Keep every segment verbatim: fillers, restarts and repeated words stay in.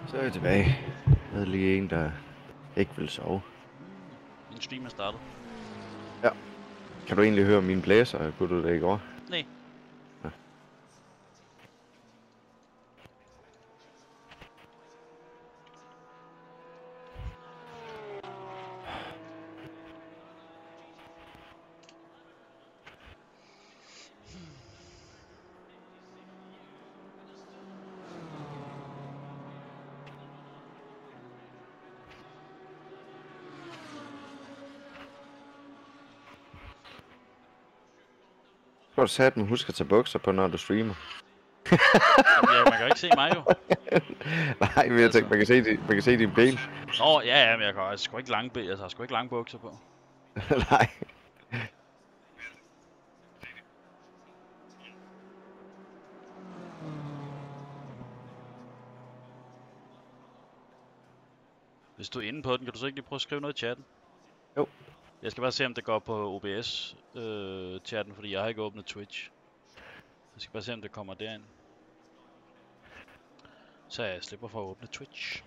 Så er jeg tilbage. Jeg havde lige en, der ikke ville sove. Min stream er startet. Ja. Kan du egentlig høre mine blæser? Kunne du det i går? Nej. Ja. Så du sat mig husk at tage bukser på, når du streamer. Ja, man kan jo ikke se mig jo. Nej, men jeg tænkte, man kan se, din, man kan se din ben. Nå, ja, ja, men jeg kan jeg sgu ikke lange ben, altså, jeg har sgu ikke lange bukser på. Nej. Hvis du er inde på den, kan du så ikke lige prøve at skrive noget i chatten? Jo. Jeg skal bare se, om det går på O B S-chatten, øh, fordi jeg har ikke åbnet Twitch. Jeg skal bare se, om det kommer derind. Så jeg slipper for at åbne Twitch.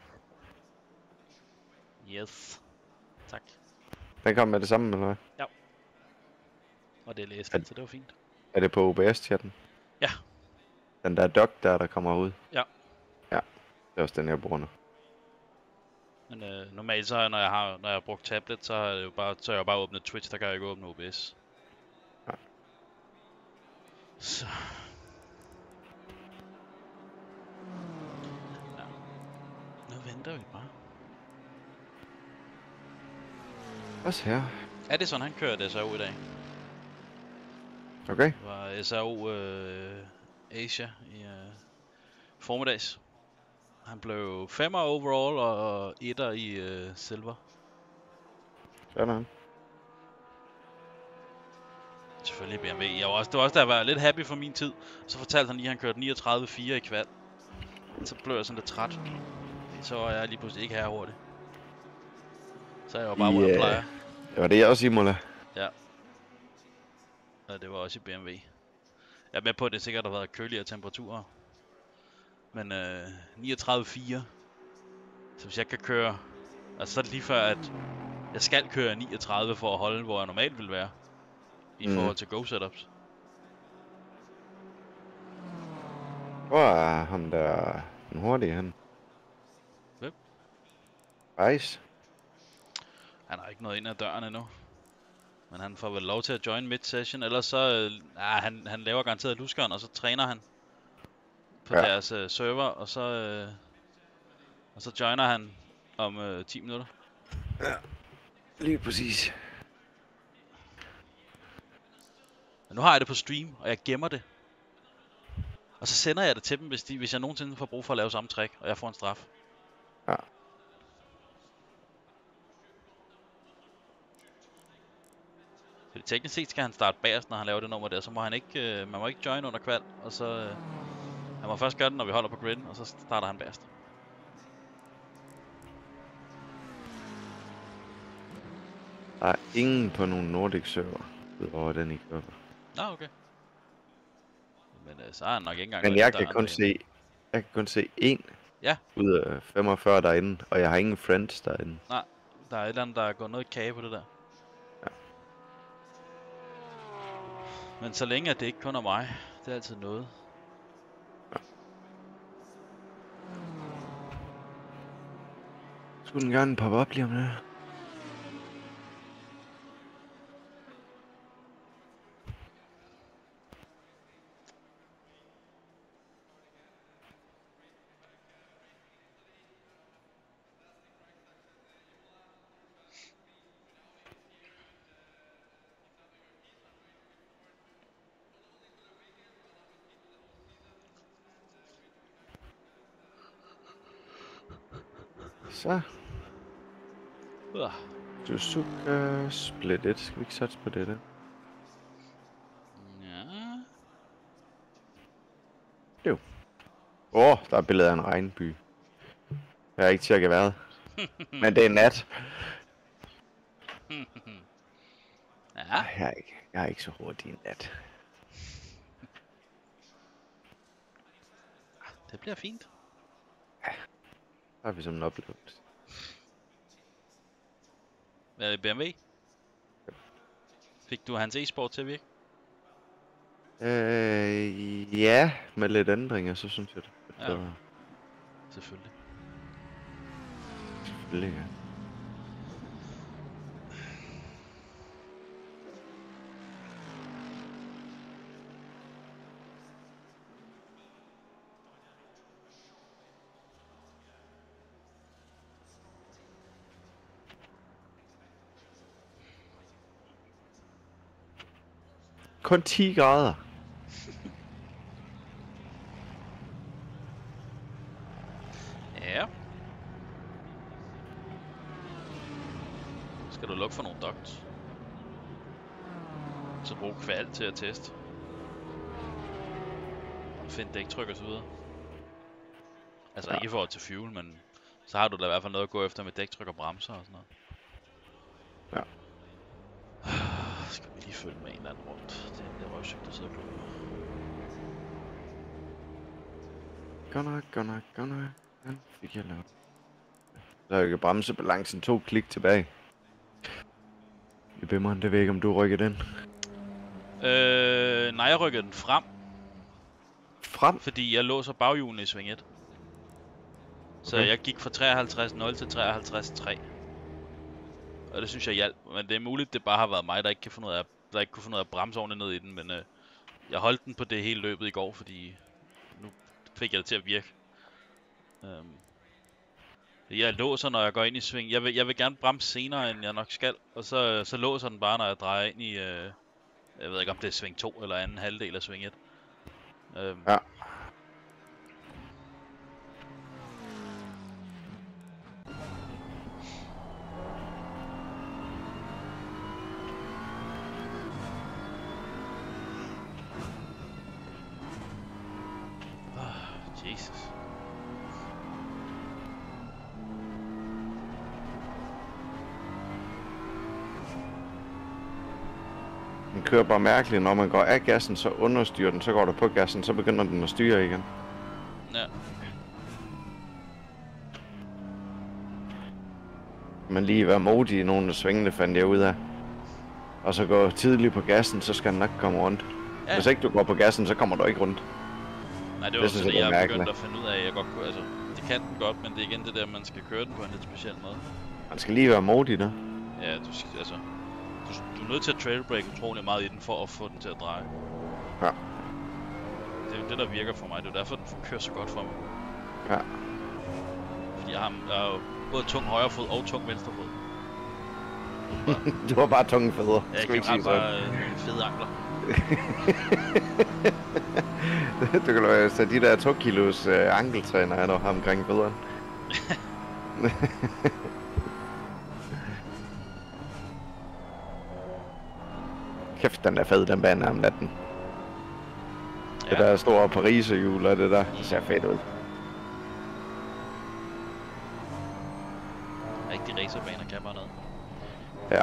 Yes. Tak. Den kom med det samme, eller hvad? Ja. Og det er læst, Er- så det var fint. Er det på O B S-chatten? Ja. Den der doc der, der kommer ud? Ja. Ja. Det er også den, jeg bruger nu. Men øh, normalt så, når jeg har, når jeg har brugt tablet, så har jeg jo bare, så har jeg jo bare åbnet Twitch, der kan jeg ikke åbne O B S. Ja. Så. Ja. Nu venter vi bare. Også her. Er det sådan, han kører S R O i dag? Okay. Det var S R O øh, Asia i øh, formiddags. Han blev femmer overall og etter i øh, silver. Sådan. Selvfølgelig B M W. Jeg var også, det var også, da jeg var lidt happy for min tid. Så fortalte han lige, at han kørte niogtredive fire i kval. Så blev jeg sådan lidt træt. Så var jeg lige pludselig ikke her hurtigt. Så jeg var bare, hvor jeg plejer. Det var det, jeg også i Mola. Ja. Og det var også i B M W. Jeg er med på, at det sikkert har været køligere temperaturer. Men øh, niogtredive fire. Så hvis jeg kan køre... Altså så er det lige før, at jeg skal køre niogtredive for at holde, hvor jeg normalt vil være. I Mm. forhold til go-setups. Hvor er ham der den hurtige, han? Hvem? Ice. Han har ikke nået ind ad døren endnu. Men han får vel lov til at join mid-session. Ellers så... Øh, ah, han, han laver garanteret luskeren, og så træner han. På Ja. deres øh, server, og så... Øh, og så joiner han om øh, ti minutter. Ja. Lige præcis. Men nu har jeg det på stream, og jeg gemmer det. Og så sender jeg det til dem, hvis, de, hvis jeg nogensinde får brug for at lave samme trick, og jeg får en straf. Ja. Fordi teknisk set skal han starte bagerst, når han laver det nummer der. Så må han ikke, øh, man må ikke join under kval, og så... Øh, han må først gøre det, når vi holder på gridden, og så starter han bagerst. Der er ingen på nogen Nordic server, udover den i køber. Nå, okay. Men øh, så er han nok ikke engang... Men gået jeg ind ad kan døren kun derinde. se, jeg kan kun se én Ja. ud af femogfyrre derinde, og jeg har ingen friends derinde. Nej, der er et eller andet, der er gået noget kage på det der. Ja. Men så længe at det ikke kun er mig, det er altid noget. Skulle den gerne poppe op lige om det? Så. Uh. Suzuka Split et. Skal vi ikke satse på det der? Ja. Jo. Åh, oh, der er billeder af en regnby. Jeg har ikke tjekket vejret. Men det er nat. Ja. Ej, jeg er ikke, jeg er ikke så hurtig i nat. Det bliver fint. har vi som en oplevelse. Er det B M W? Fik du hans e-sport til at virke? Øh, ja, med lidt ændringer, så synes jeg det er Ja. bedre. Selvfølgelig. Selvfølgelig, ja. Kun ti grader. Ja. Skal du lukke for nogle ducts? Så brug kval til at teste. Find dæktryk og så videre. Altså Ja. ikke i forhold til fuel, men så har du da i hvert fald noget at gå efter med dæktryk og bremser og sådan noget. Ja. Skal vi lige følge med en eller anden rundt? Det er en røvsyg, der sidder på. Godt nok, godt nok, godt nok. Den fik jeg lavet. Så jeg kan bremse balancen to klik tilbage. I bimmeren, det ved jeg ikke, om du rykker den. Øh, nej, jeg rykkede den frem, Frem? fordi jeg låser baghjulene i sving et. Så Okay. jeg gik fra treoghalvtreds nul til treoghalvtreds tre. Og det synes jeg hjalp. Men det er muligt, det bare har været mig, der ikke kan finde ud af, der ikke kunne finde ud af at bremse ordentligt ned i den. Men øh, jeg holdt den på det hele løbet i går, fordi nu fik jeg det til at virke. Øhm, jeg låser, når jeg går ind i sving. Jeg vil, jeg vil gerne bremse senere, end jeg nok skal. Og så, så låser den bare, når jeg drejer ind i... Øh, jeg ved ikke, om det er sving to eller anden halvdel af sving et. Øhm, Ja. Jesus. Den kører bare mærkeligt, når man går af gassen, så understyrer den, så går der på gassen, så begynder den at styre igen. Ja. Men lige være modig i nogle af svingene, fandt jeg ud af. Og så gå tidligt på gassen, så skal den nok komme rundt. Ja. Hvis ikke du går på gassen, så kommer du ikke rundt. Nej, det var Det også synes det, jeg jeg er er begyndt mærkeligt. at finde ud af, at jeg godt kunne, altså, det kan den godt, men det er igen det der, man skal køre den på en lidt speciel måde. Man skal lige være modig der. Ja, du skal, altså, du, du er nødt til at trailbrake utrolig meget i den, for at få den til at dreje. Ja. Det er jo det, der virker for mig, det er jo derfor, den kører så godt for mig. Ja. Fordi jeg har, jeg har jo både tung højre fod og tung venstre fod. Du har bare tunge fædre. Jeg Skal vi kan ikke sige bare sådan? øh, fede ankler. Du kan jo tage de der to kilos uh, ankeltræner af dig omkring fædren. Kæft, den er fed, den bane om natten. Ja. Det der store Paris-hjul og det der, det ser fedt ud. Rigtig racerbaner kan bare noget. Ja.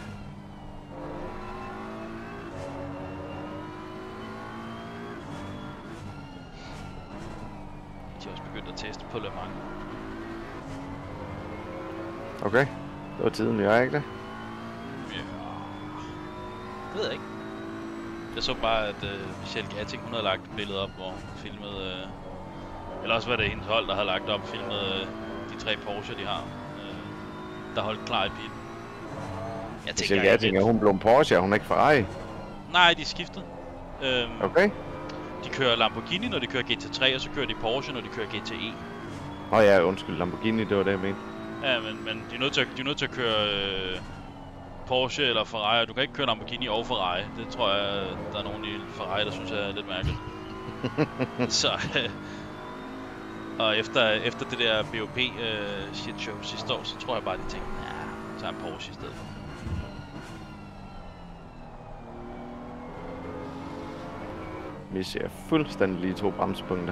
De har også begyndt at teste på Le Mans. Okay. Det var tiden, vi er, ikke det? Ja. Det ved jeg ikke. Jeg så bare, at uh, Michelle Gatting, hun havde lagt et billede op, hvor hun filmede... Uh, eller også var det hendes hold, der havde lagt op og filmet uh, de tre Porsche, de har. Uh, der holdt klar i pitten. Jeg tænker Michelle Gatting, er hun blevet en Porsche, er hun ikke Ferrari? Nej, de er skiftet. Um, Okay. De kører Lamborghini, når de kører G T tre, og så kører de Porsche, når de kører G T E. Åh oh, ja, undskyld, Lamborghini, det var det, jeg mente. Ja, men, men de, er nødt til at, de er nødt til at køre øh, Porsche eller Ferrari. Du kan ikke køre Lamborghini og Ferrari. Det tror jeg, der er nogen i Ferrari, der synes er lidt mærkeligt. Så, øh, og efter, efter det der B O P øh, shit show sidste år, så tror jeg bare, de tænkte, ja, så er en Porsche i stedet for. Vi ser fuldstændig lige to bremsepunkter.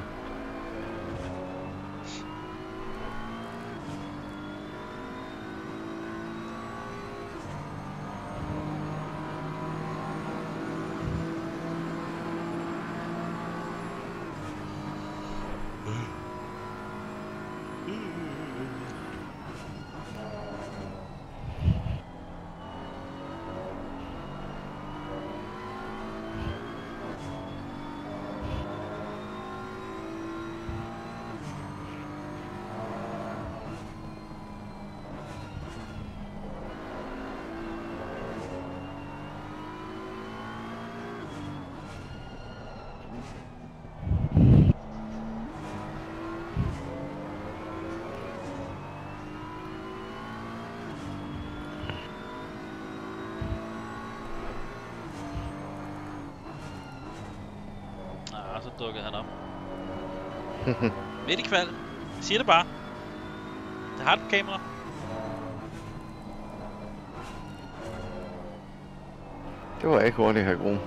så dukkede han op. Midt i kval. Jeg siger det bare. Det har et kamera. Det var ikke hurtigt, her Gro.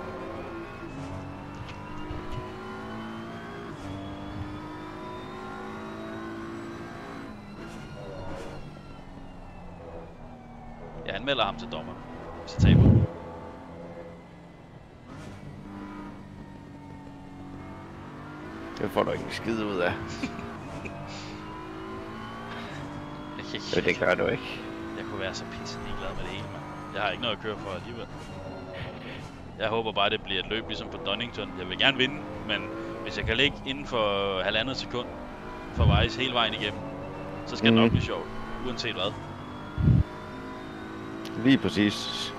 Jeg anmelder ham til dommer, hvis jeg taber. Det får du ikke en skid ud af. Ja, det gør du ikke. Jeg kunne være så pisse ligeglad med det hele, mand. Jeg har ikke noget at køre for alligevel. Jeg håber bare, det bliver et løb ligesom på Donington. Jeg vil gerne vinde, men hvis jeg kan ligge inden for halvandet sekund for Weiss hele vejen igennem, så skal mm. det nok blive sjovt, uanset hvad. Lige præcis.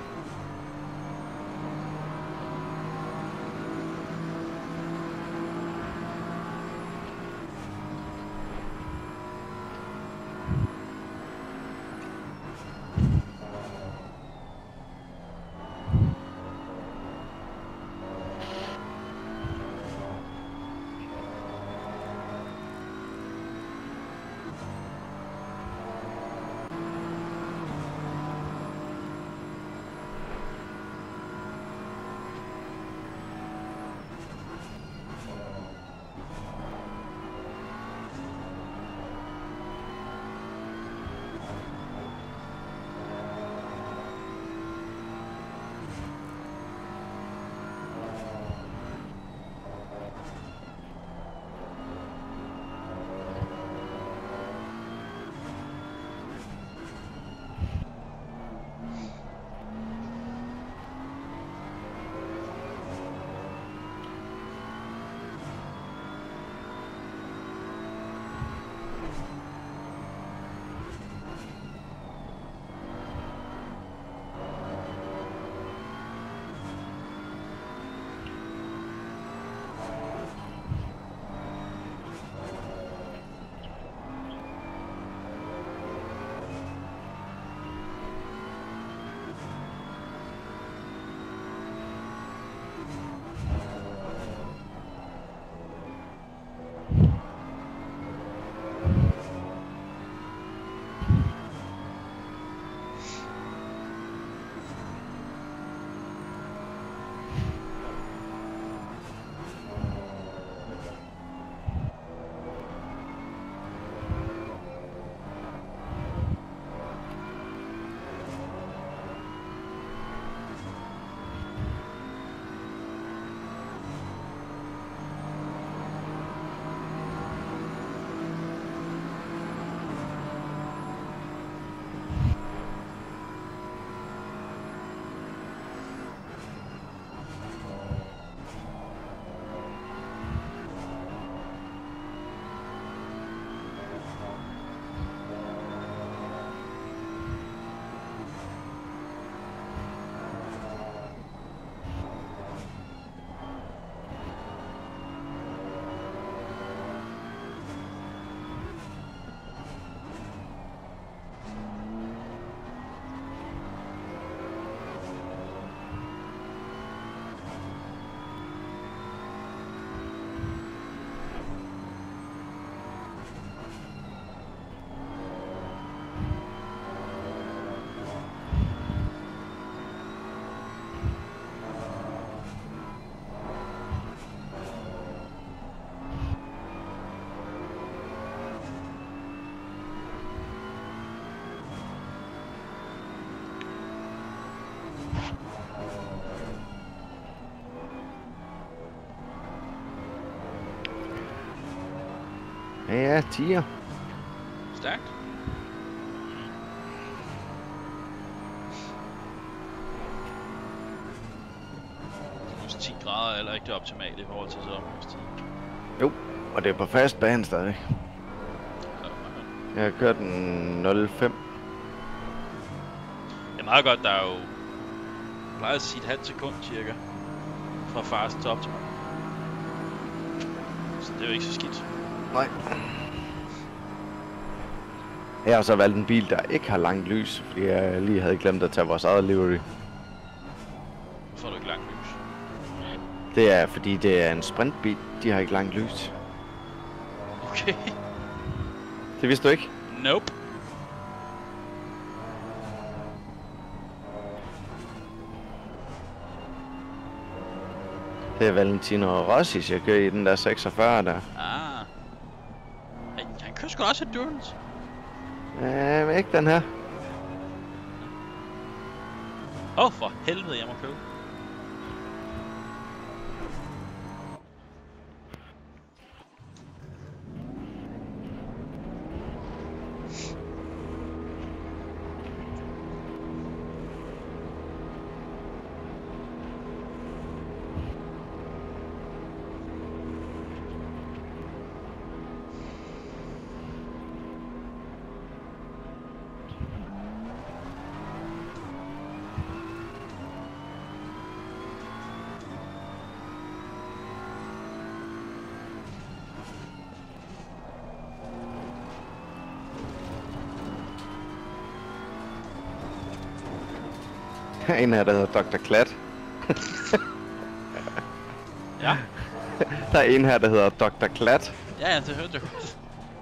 Ja, tiger. Stærkt. ti grader eller ikke det optimale i forhold til sommerstid. Jo, og det er på fast bane stadig. Jeg har kørt en nul fem. Det er meget godt, der er jo... Jeg plejer at sige et halvt sekund cirka. Fra fast til optimal. Så det er jo ikke så skidt. Nej. Jeg har så valgt en bil, der ikke har langt lys, fordi jeg lige havde glemt at tage vores eget livery. Hvorfor har du ikke langt lys? Det er fordi det er en sprintbil. De har ikke langt lys. Okay. Det vidste du ikke? Nope. Det er Valentino Rossi, jeg kører i den der seksogfyrre der. Ah. Han, han kører sgu også endurance. Ja, men ikke den her. Åh, oh, for helvede, jeg må købe. En her, der hedder doktor Klat. Ja. Der er en her, der hedder doktor Klat. Ja, ja, det hørte jeg godt.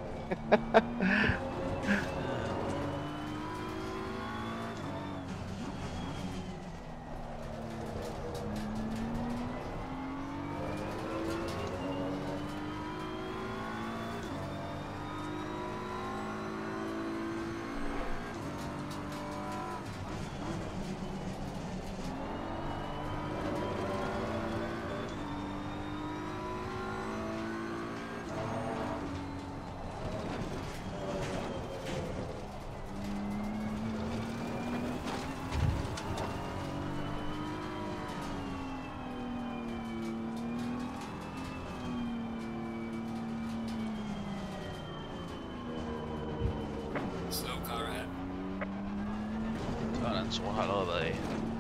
Sådan, så har allerede været af.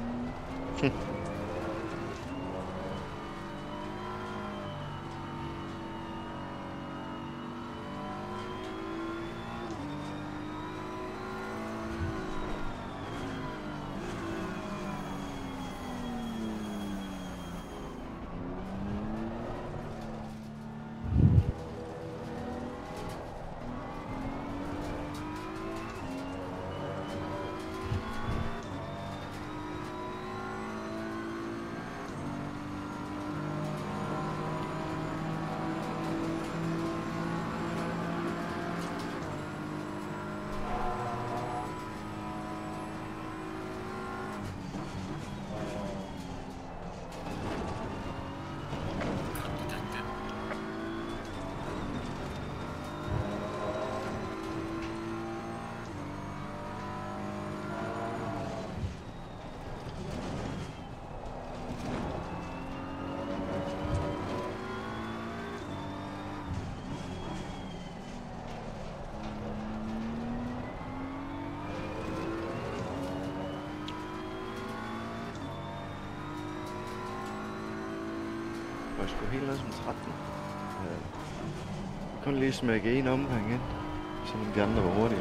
Jeg skulle helt ned som tretten. Øh, kun lige smække en omgang ind, selvom de andre var hurtigere.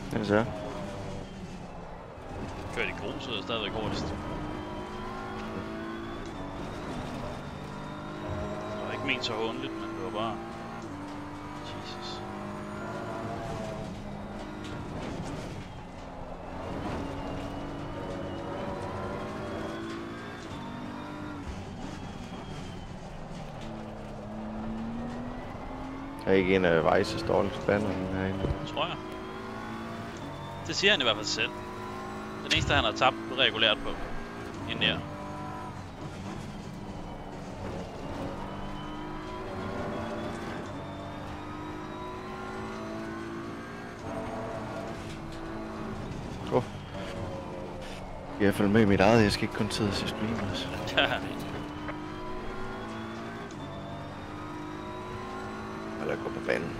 Ja, så. Kørt i gruset og stadigvæk hurtigst. Det var ikke ment så håndligt, men det var bare... Jesus. Er ikke en af Vejses dårligste baner herinde? Tror jeg. Det siger han i hvert fald selv. Den eneste, han har tabt regulært på. Inden her. Åh. Oh. Jeg er følge med i mit eget, jeg skal ikke kun sidde og se stream også. Eller gå på banen.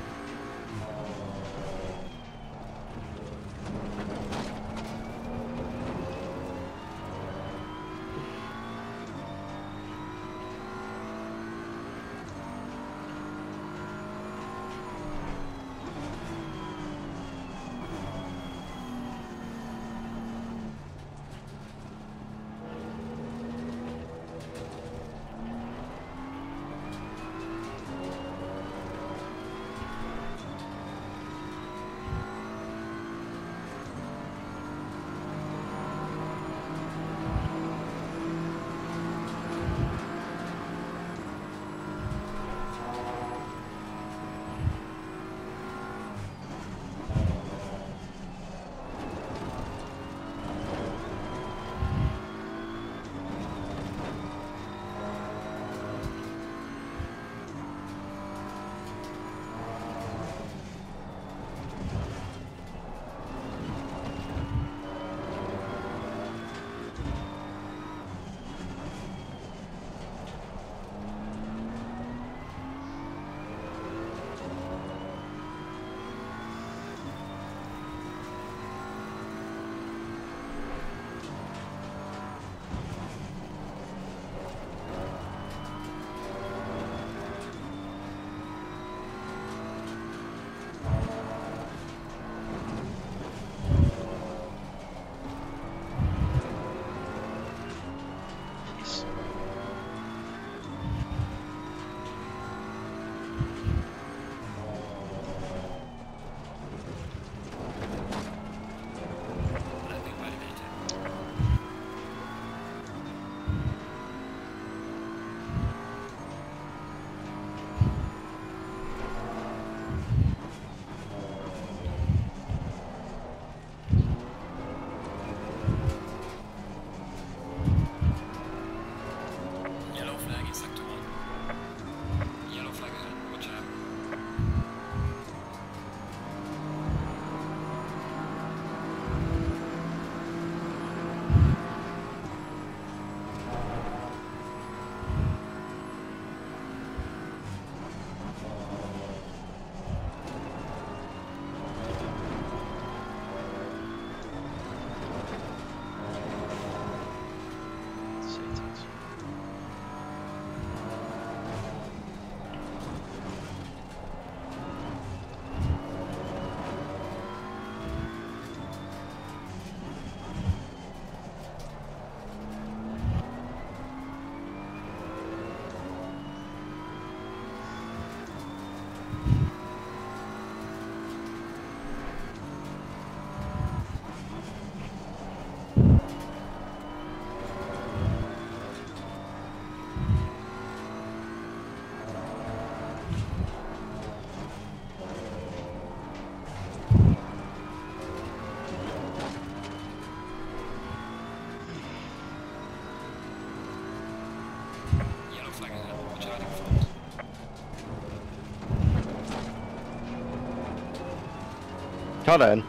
Sådan.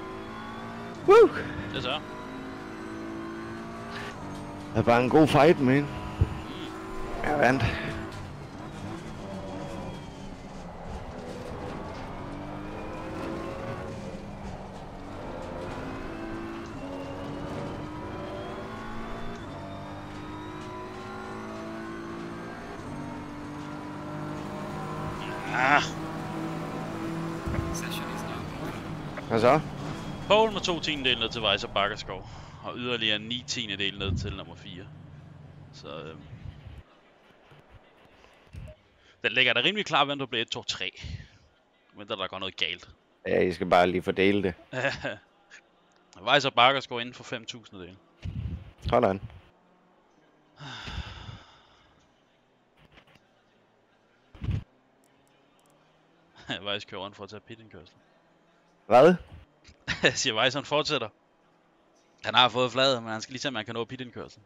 Woo! Det så. Det er bare en god fight, man. Jeg vandt. Ah. Hvad så? Pole med to tiendedel ned til Weiser Bakkerskov. Og yderligere ni tiendedel ned til nummer fire. Så øhm, den ligger da rimelig klar, hvem der bliver et, to, tre. Men der, der går noget galt. Ja, I skal bare lige fordele det. Weiser Bakkerskov inden for fem tusind. Sådan. Weiser kører rundt for at tage pitindkørsel. Hvad? Jeg siger, Weiser fortsætter. Han har fået flade, men han skal lige se, om han kan nå pitindkørsel.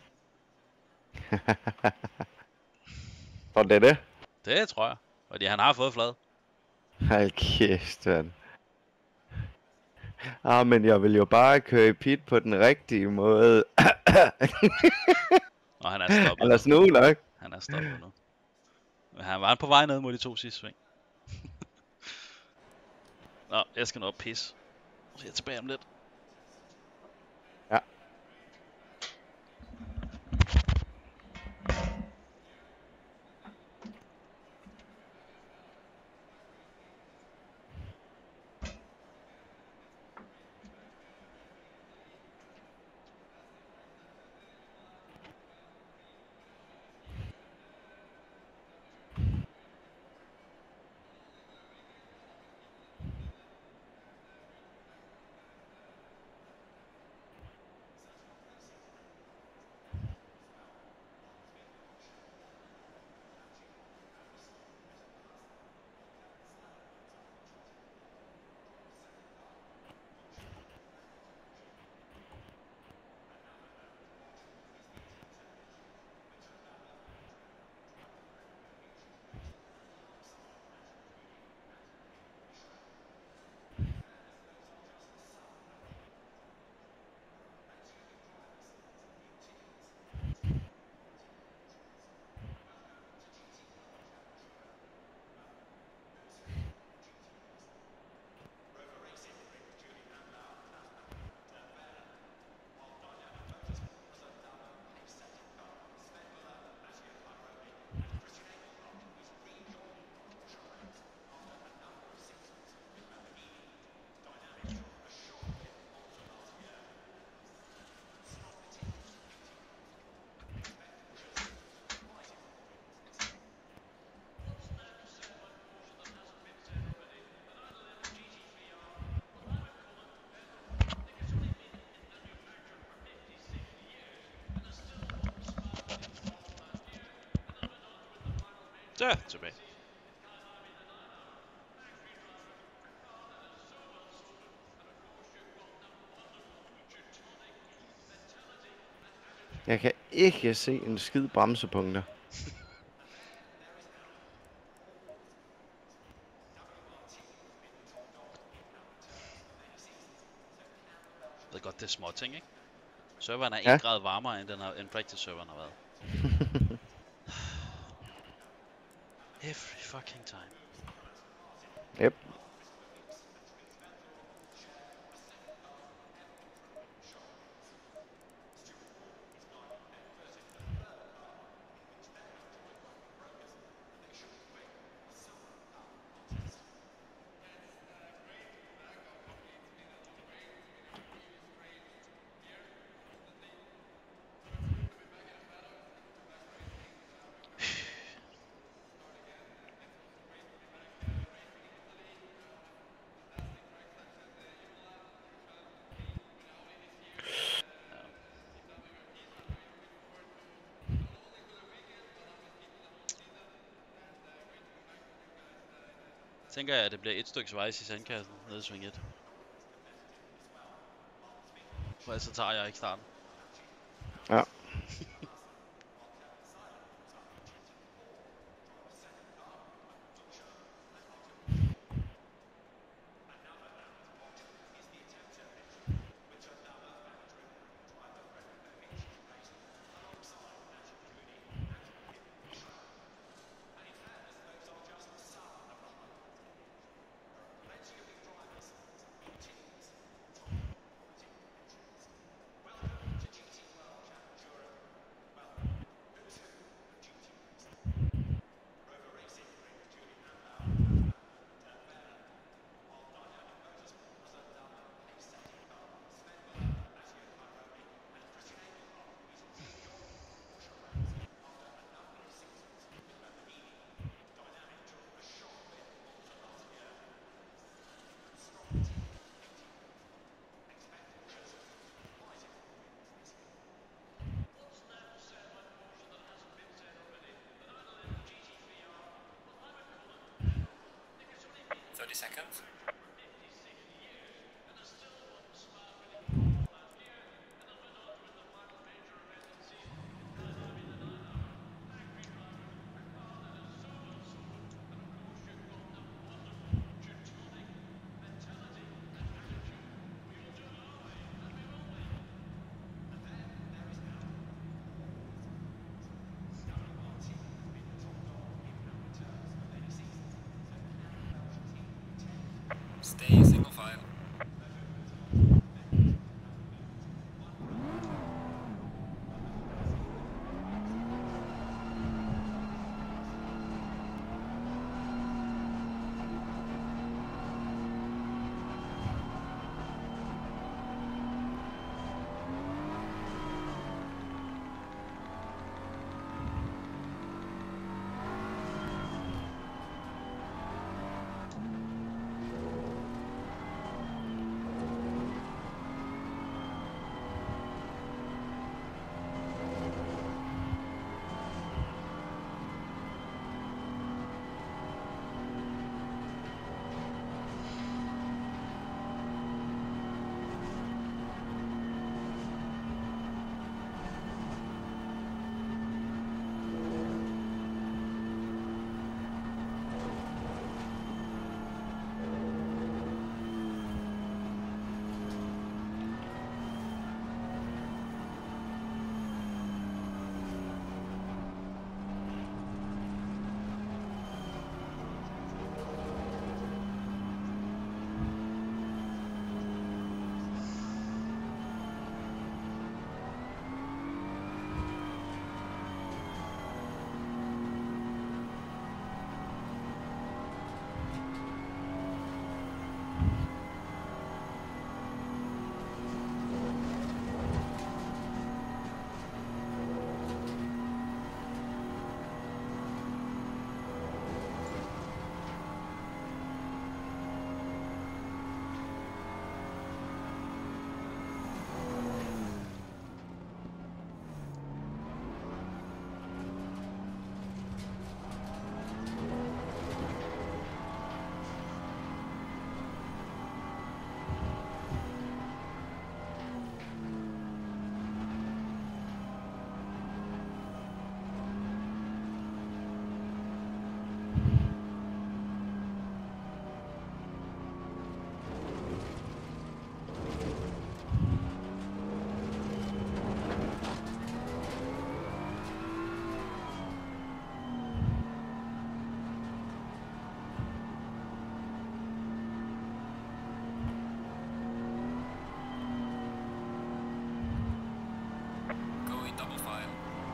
Tror det er det? Det tror jeg. Fordi han har fået flade. Hold kæft, mand. Ah, men jeg vil jo bare køre i pit på den rigtige måde. Og han er stoppet. Eller snu nok. Han er stoppet nu. Men han var på vej ned mod de to sidste sving. Nå, jeg skal nå op pisse. Så jeg er tilbage om lidt. Ja. Så, tilbage. Jeg kan ikke se en skid bremsepunkter. Jeg ved godt, det er små ting, ikke? Serveren er Ja. en grad varmere, end, den har, end practice-serveren har været. Every fucking time. Yep. Tænker jeg, at det bliver et stykke svejs i sandkassen nede i sving et. For så tager jeg ikke starten. Ja. thirty seconds. Stay single file. Double file.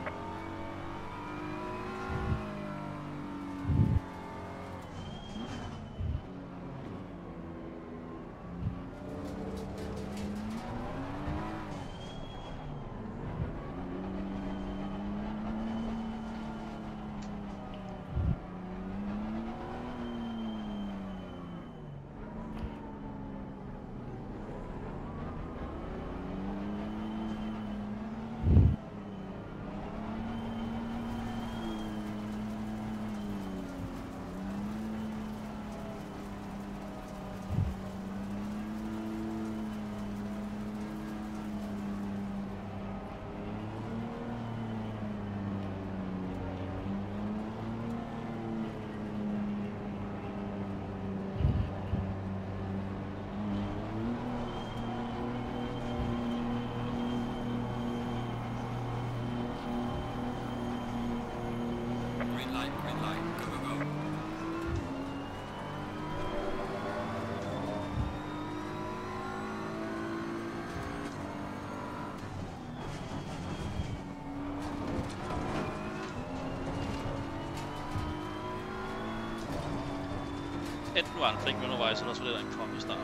Enten var han flink undervejs, eller så var det der en kom i start.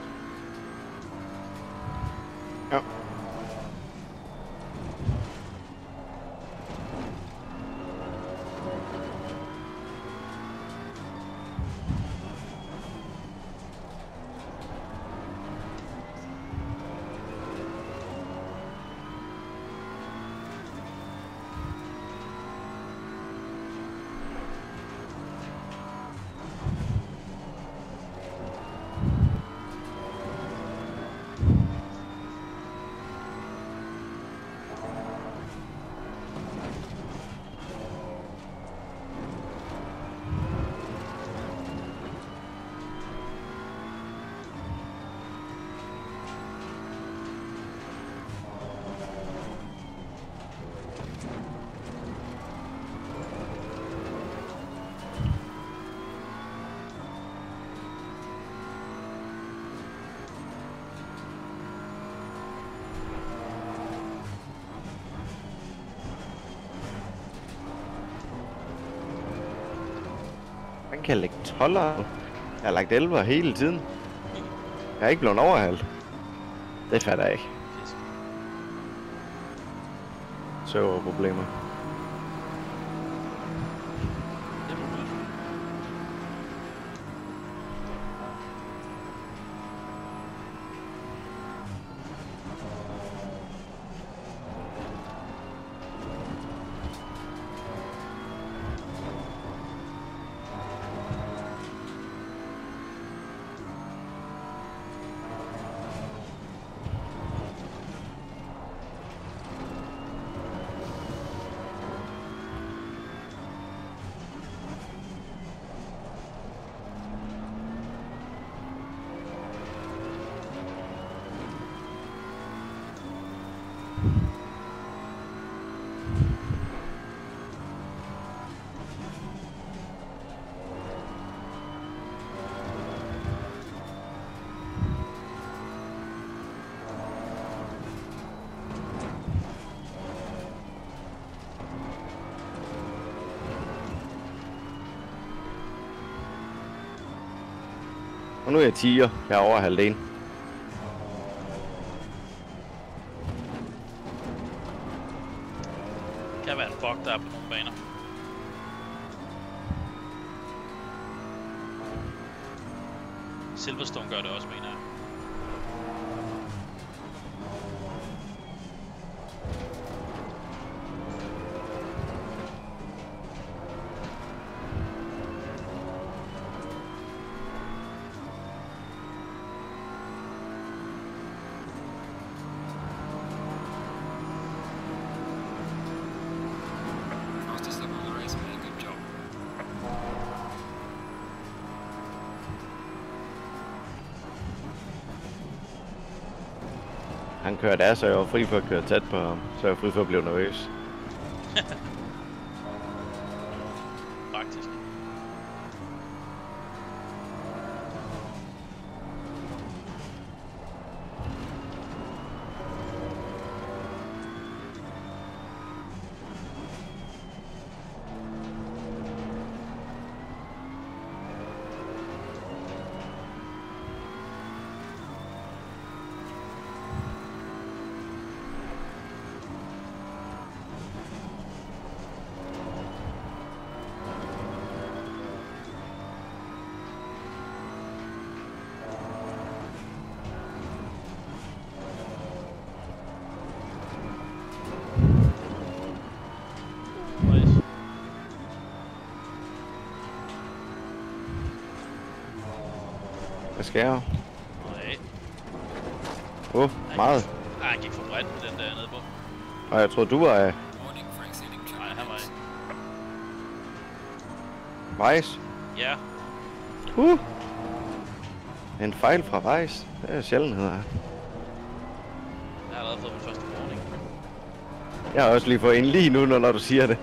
Ja. Hvordan kan jeg lægge tolver? Jeg har lagt elleve hele tiden. Jeg er ikke blevet overhalet. Det fatter jeg ikke. Fisk. Serverproblemer. Det er muligt. Og nu er jeg tiger. Jeg er over halvdelen. Det kan være en bug, der er på nogle baner. Silverstone gør det også, mener jeg. Fastest lap of the race, man. Good job. Han kører der, så jeg var fri for at køre tæt på ham. Så jeg var fri for at blive nervøs. Faktisk. Nice. Hvad skal jeg? Nej. Åh, oh, meget. Nej, han gik for bredt med den der nede på. Og jeg troede, du var af Warning for exceeding track Nej, han var limits. Vejs. Ja. Uh. En fejl fra Vejs. Det er sjældenhed her. Jeg har allerede fået min første warning. Jeg har også lige fået en lige nu, når du siger det.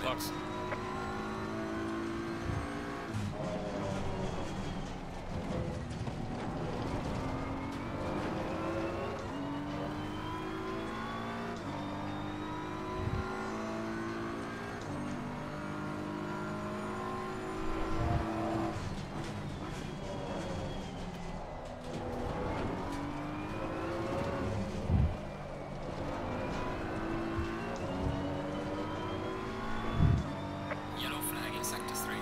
box. Yellow flag in sector three.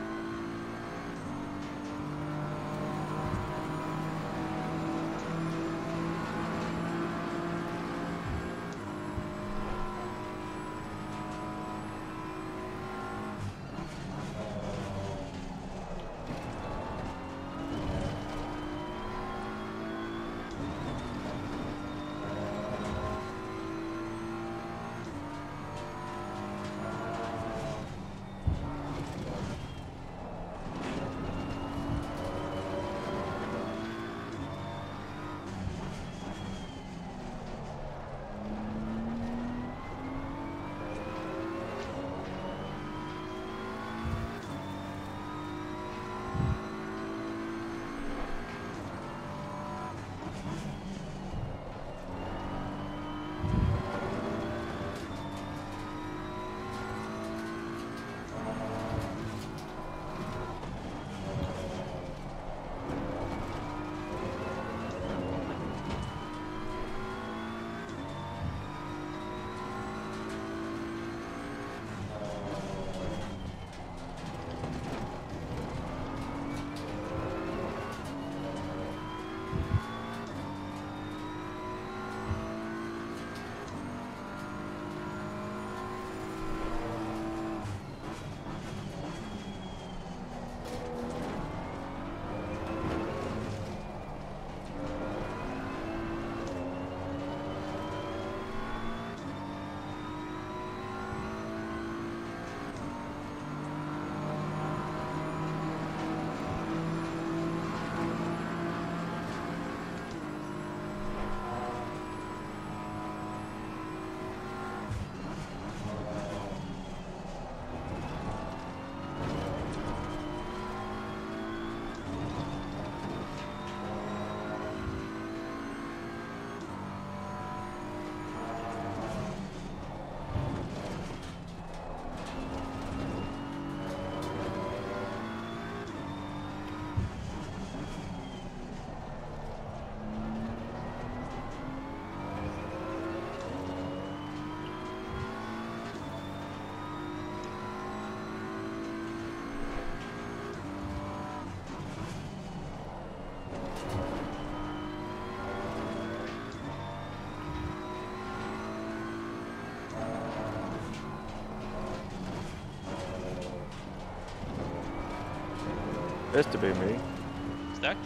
Bedste B M W. Stærkt.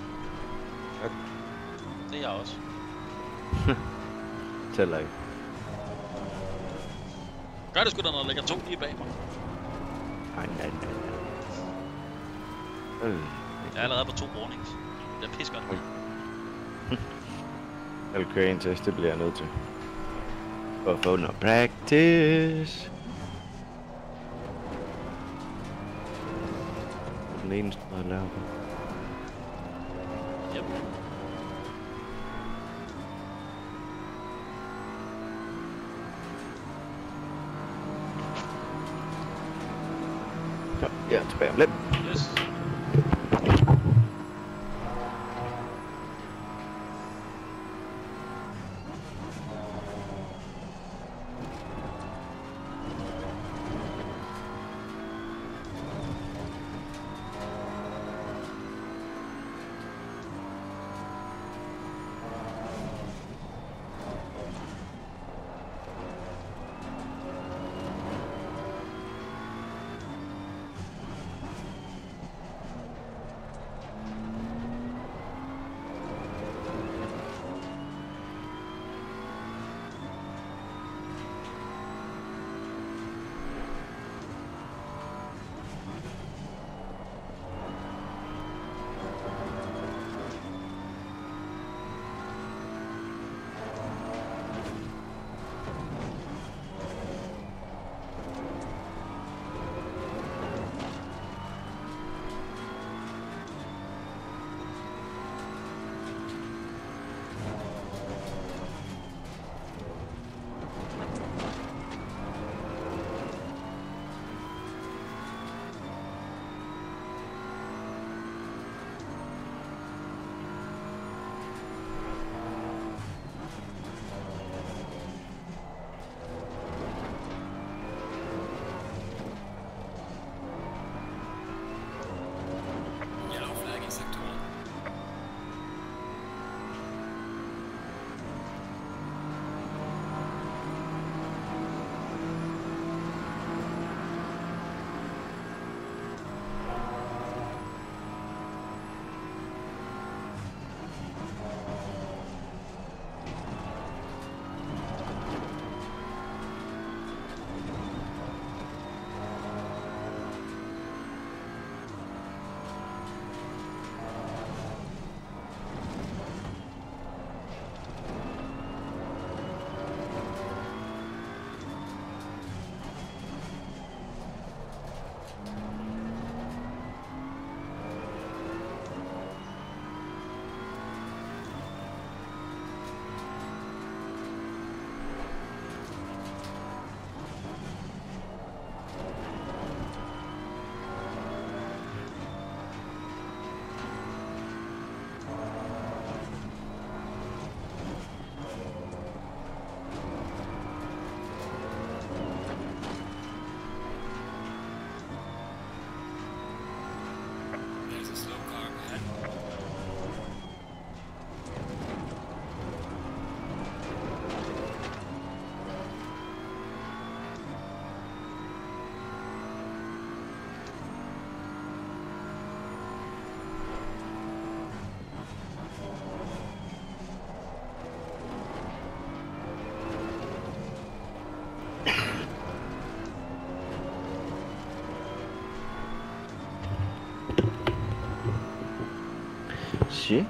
Tak. Det er jeg også. Tæller ikke. Gør det sgu da, når der ligger to lige bag mig. Nej, nej, nej. Øh. Jeg er allerede på to warnings. Det er pis godt. Jeg vil køre en test, det bliver jeg nødt til. For at få noget practice. Den eneste måde at lave det. Yep. Så, jeg er tilbage om lidt. Yes. Shit.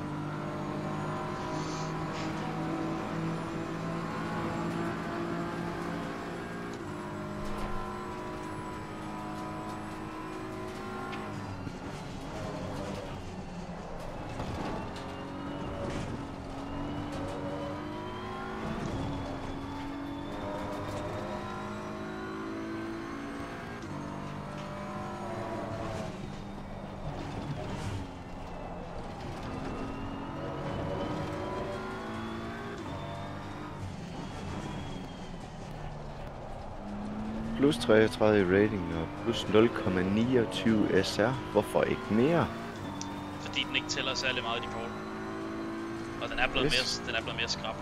Plus treogtredive i rating og plus nul komma niogtyve S R. Hvorfor ikke mere? Fordi den ikke tæller særlig meget i de kort. Og den er blevet, Yes. mere, den er blevet mere skrab.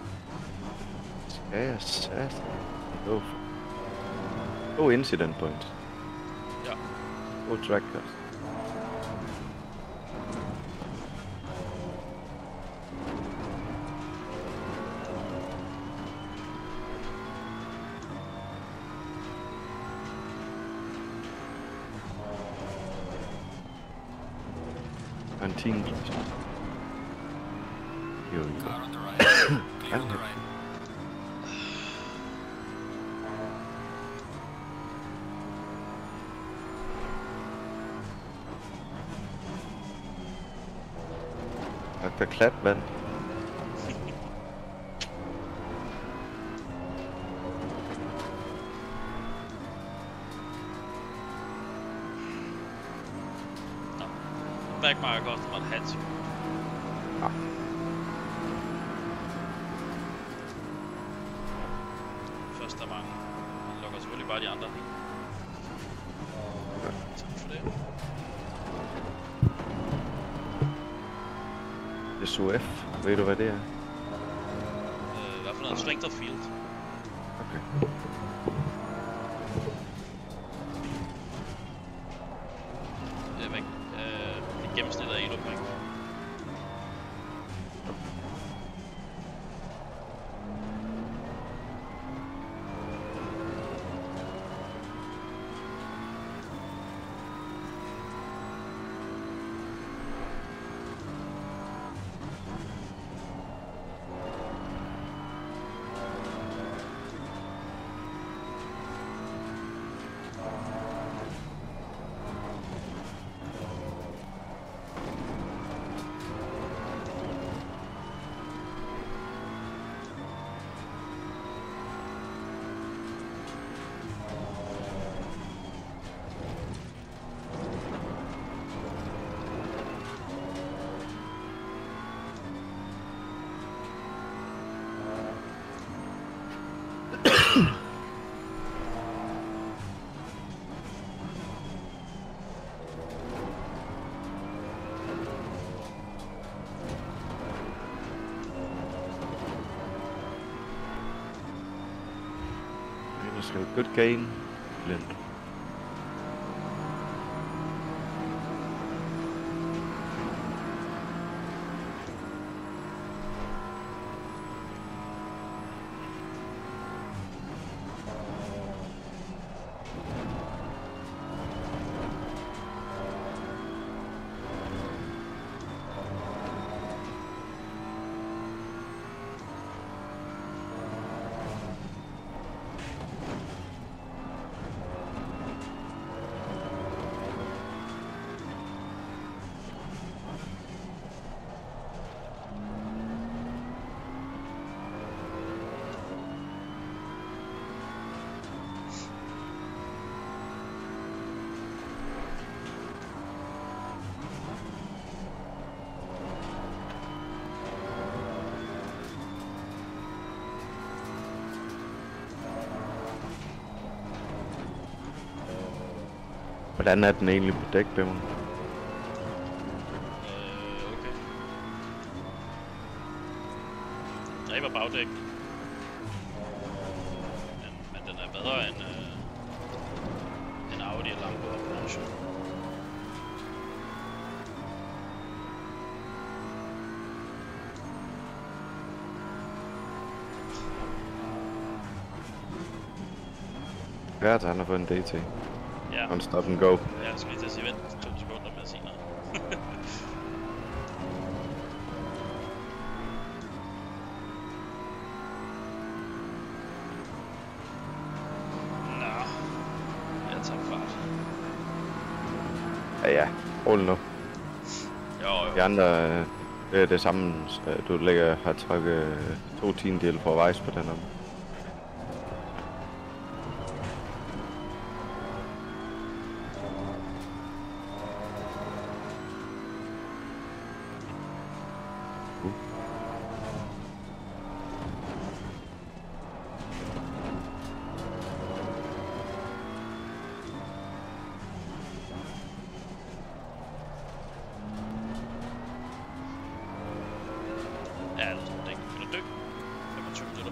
Skal jeg sat? Oh. Oh, incident point. Ja. Oh, track cost. Canteen. Here we go. Car on the right. Clear on the right. Der er klat vand. Backmarker koster mig et halvt sekund. Ja. Først der er mange. Man lukker selvfølgelig bare de andre. Tak for det. S O F. Ved du hvad det er? Øh, hvad for noget? Strength of Field. Okay. Øh, hvad, øh, det gennemsnit af elo point. Good gain. Glenn. Hvordan er den egentlig på dækbævnen? Øh, okay. Dræber bagdæk. Men, men den er bedre end, øh, end Audi og Lambo og Porsche. Gert, han har fået en D T. Ja. On stop and go. Ja, jeg skal lige til at sige, vent to sekunder med at sige noget. Ja, ja. Hold nu. Jo, jo. De andre, øh, det er det samme. øh, Du lægger, har trykket øh, to tiendele for vejs på den her. Ja, det tror jeg ikke. Kan du dø? femogtyve minutter.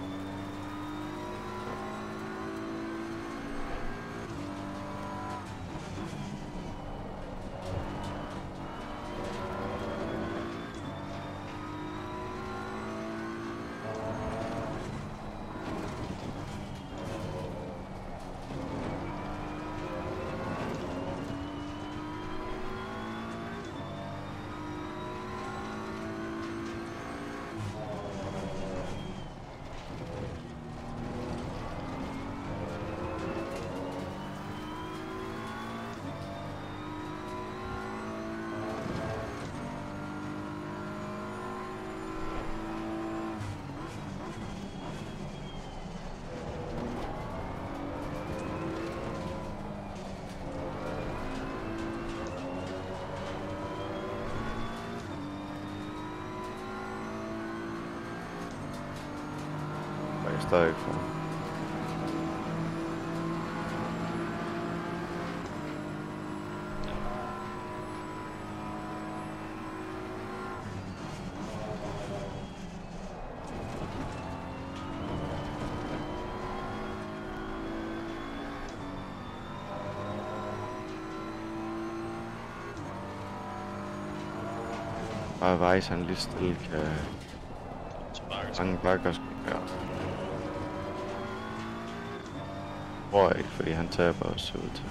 Der er stadig for. Bare vejs han lige stille kan Så bakker mange bakker. Ja. Tror jeg ikke, fordi han taber også ud til.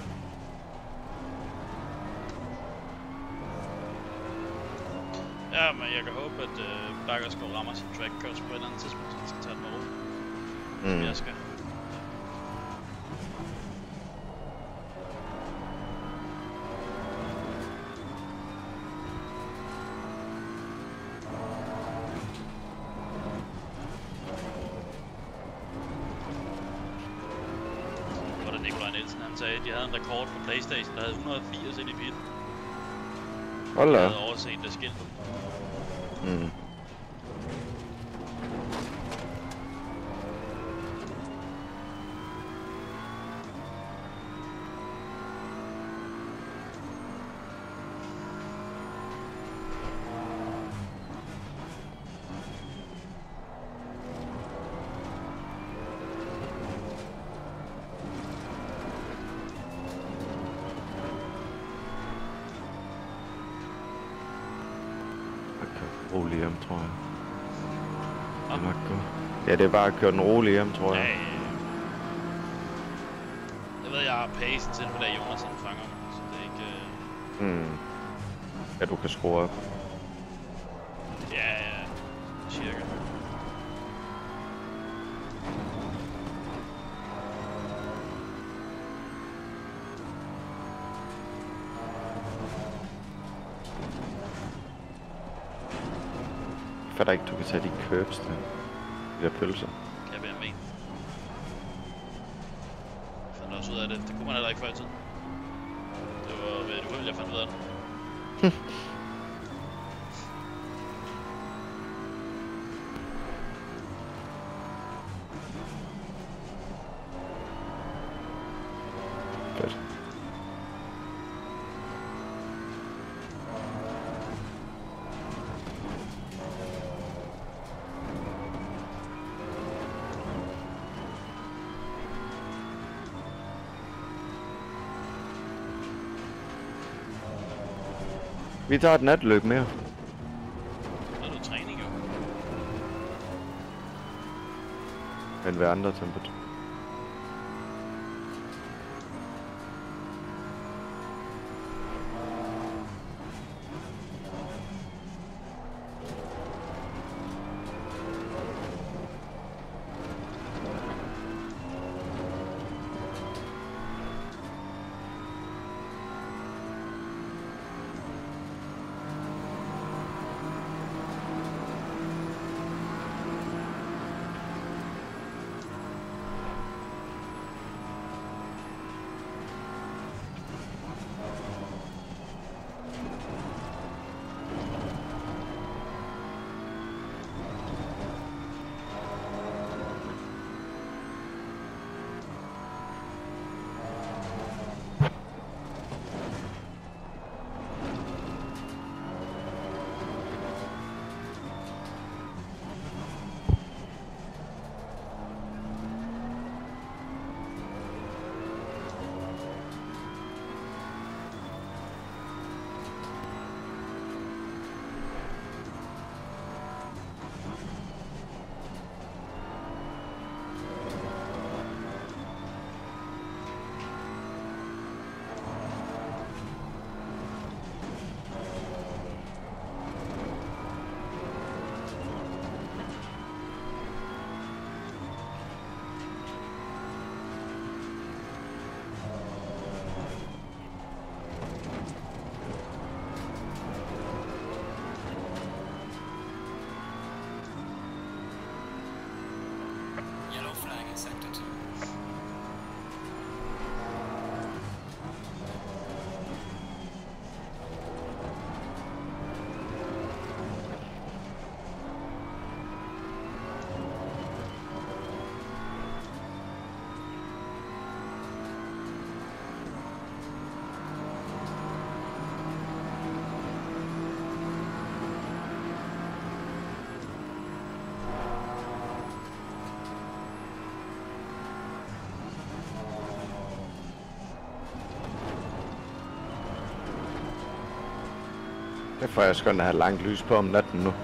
Ja, men jeg kan håbe, at øh, Bakkerskov rammer sin track course på et eller andet tidspunkt, så han skal tage den med ro. Som Mm. jeg skal. Hvor det Nikolaj Nielsen han sagde, at de havde en rekord på PlayStation, der havde et hundrede og firs ind i pit. Hold De da. havde overset det skilt. Mm. Rolig hjem, tror jeg. Det er nok godt. Ja, det er bare at køre den rolig hjem, tror Ja, jeg. ja, ja. Jeg ved, jeg har pacen til på dag, Jonas han fanger mig, så det er ikke... Øh... Mm. Ja, du kan skrue op. Ja, ja, cirka. Jeg fatter ikke, du kan tage de curbs der. De der pølser. Kan jeg B M W. Jeg fandt også ud af det. Det kunne man heller ikke før i tiden. Det var ved et uheld, jeg fandt ud af det. Fedt. Vi tager et natløb mere. Så er det træning jo. Men ved andre temperaturer. sector two. Derfor er jeg skønt at have langt lys på om natten nu.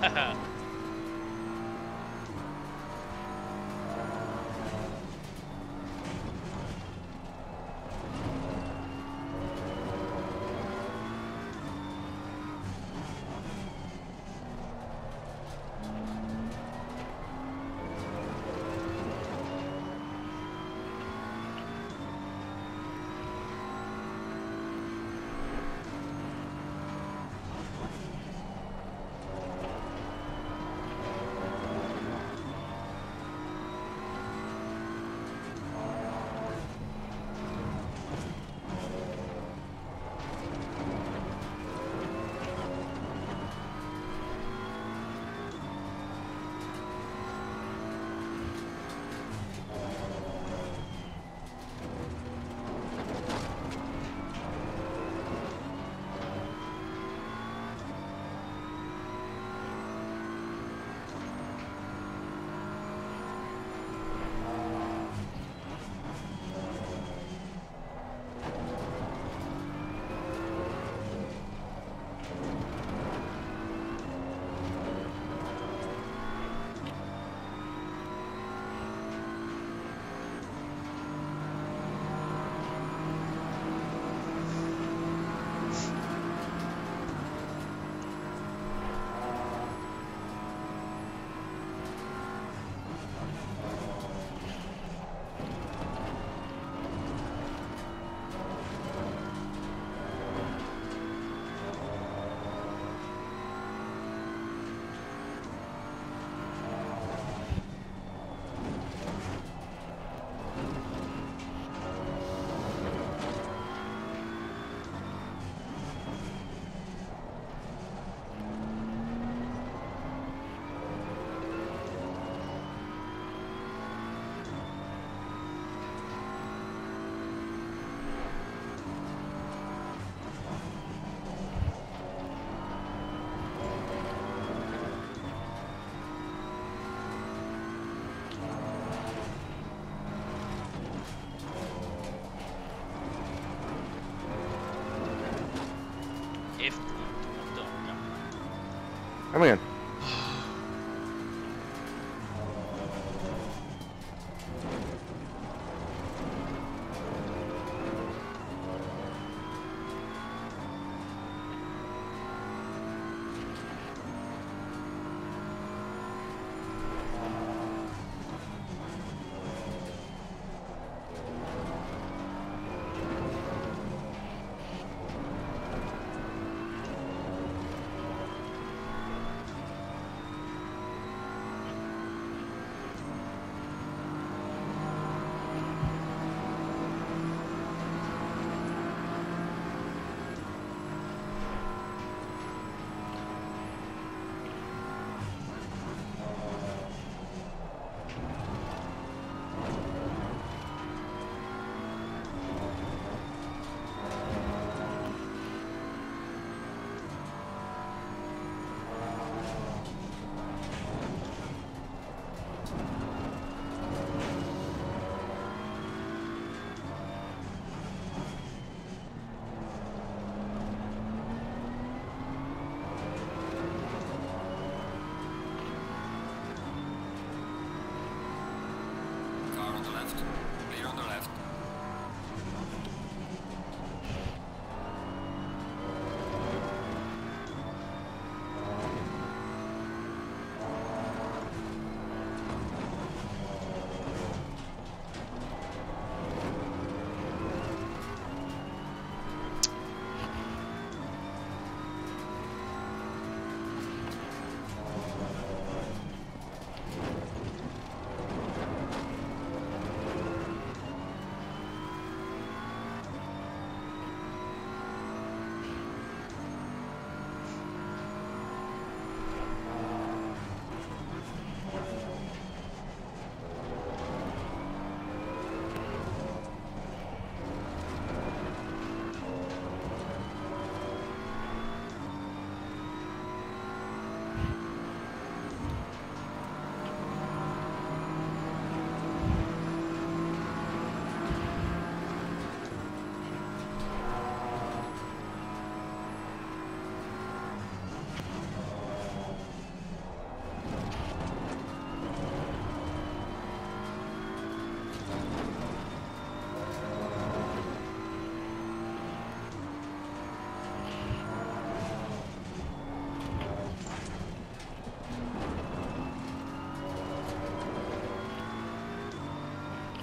Kom igen.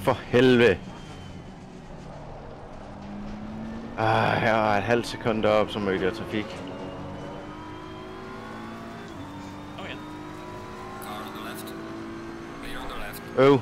for helvede. Ah, her er et halvt sekund deroppe, så mødte jeg trafik. Kom igen. Car on the left. Clear on the left. Øv.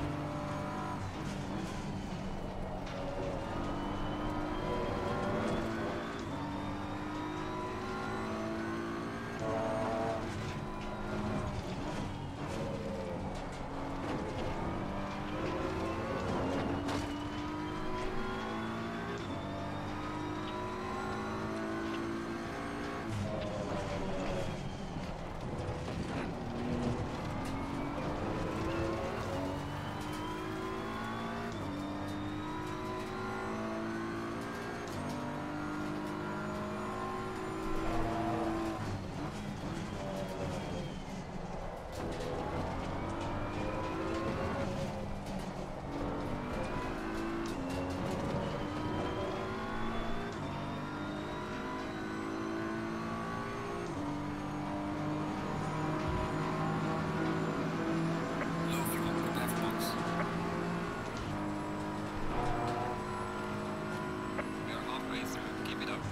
Low fuel on the left box. We are halfway through. Keep it up.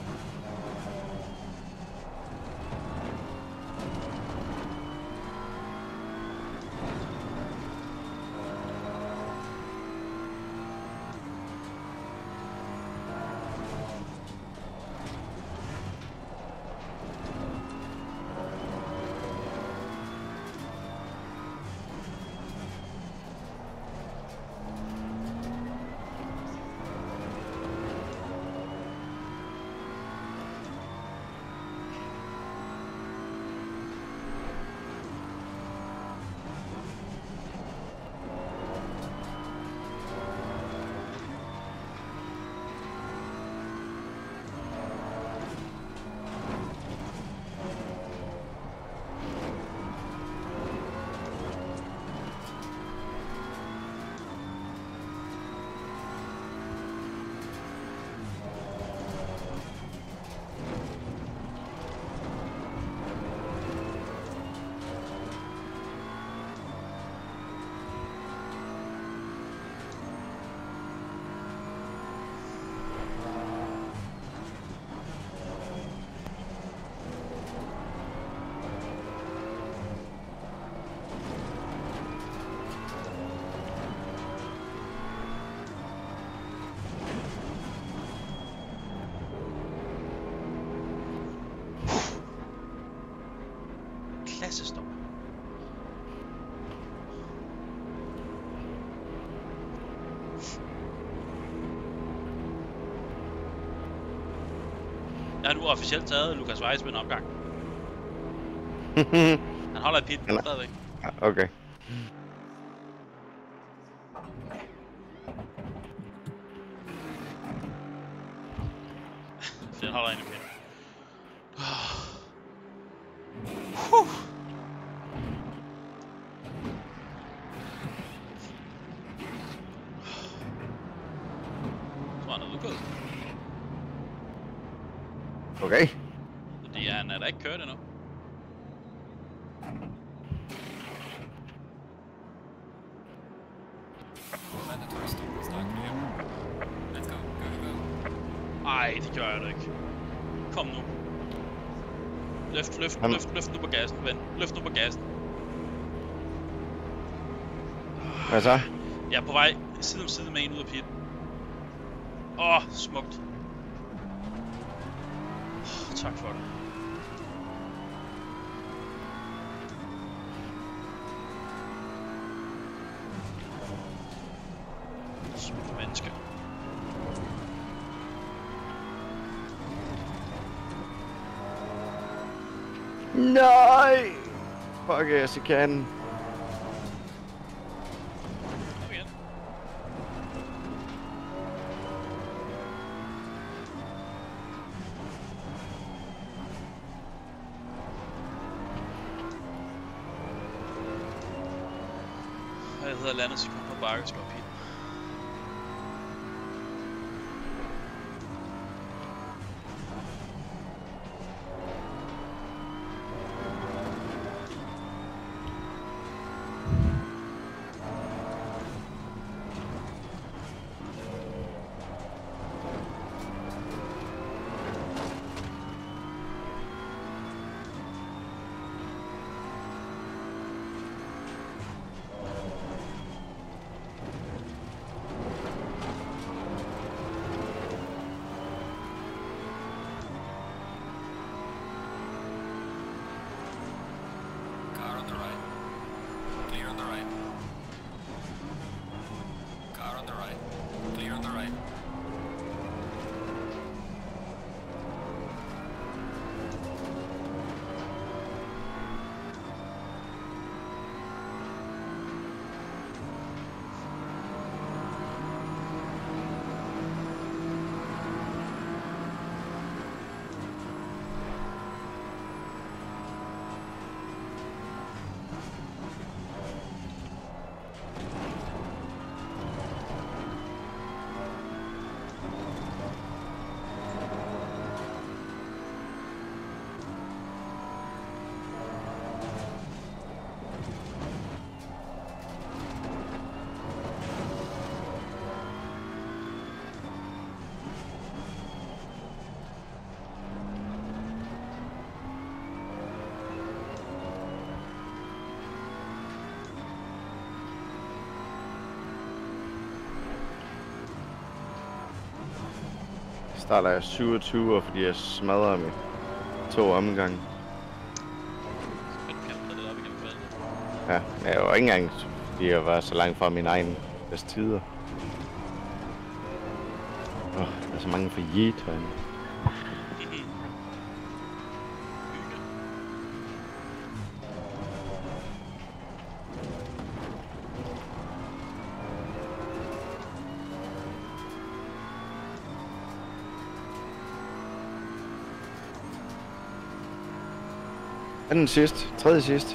Klassestop. Jeg har nu officielt taget Lukas Weiss med en omgang. Han holder i pitten Eller- stadigvæk. Okay. Så han holder ind i pitten. Så er han udgået. Okay. Fordi han er da ikke kørt endnu. Mandatory stop is not clear. Let's go. Go, go. Ej, det gør jeg da ikke. Kom nu. Løft, løft, Jamen. løft, løft nu på gassen, ven. Løft nu på gassen. Hvad så? Jeg er på vej side om side med en ud af pitten. Åh, oh, smukt. Oh, tak for det. Smukke mennesker. Nej! Fuck yes, jeg kan. Kom igen. Jeg hedder landet sekund på bakke, skal op hit. the right. Car on the right. Clear on the right. Starter jeg syvogtyve, fordi jeg smadrer med to omgange. Spændt kæmper lidt op igennem feltet. Ja, men jeg var ikke engang, fordi jeg var så langt fra min egen bedste tider. Åh, oh, der er så mange for Yeet herinde. Anden sidst, tredje sidst.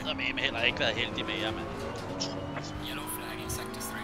eddermame heller ikke været heldig med jer, mand. Utroligt. Yellow flag in sector three.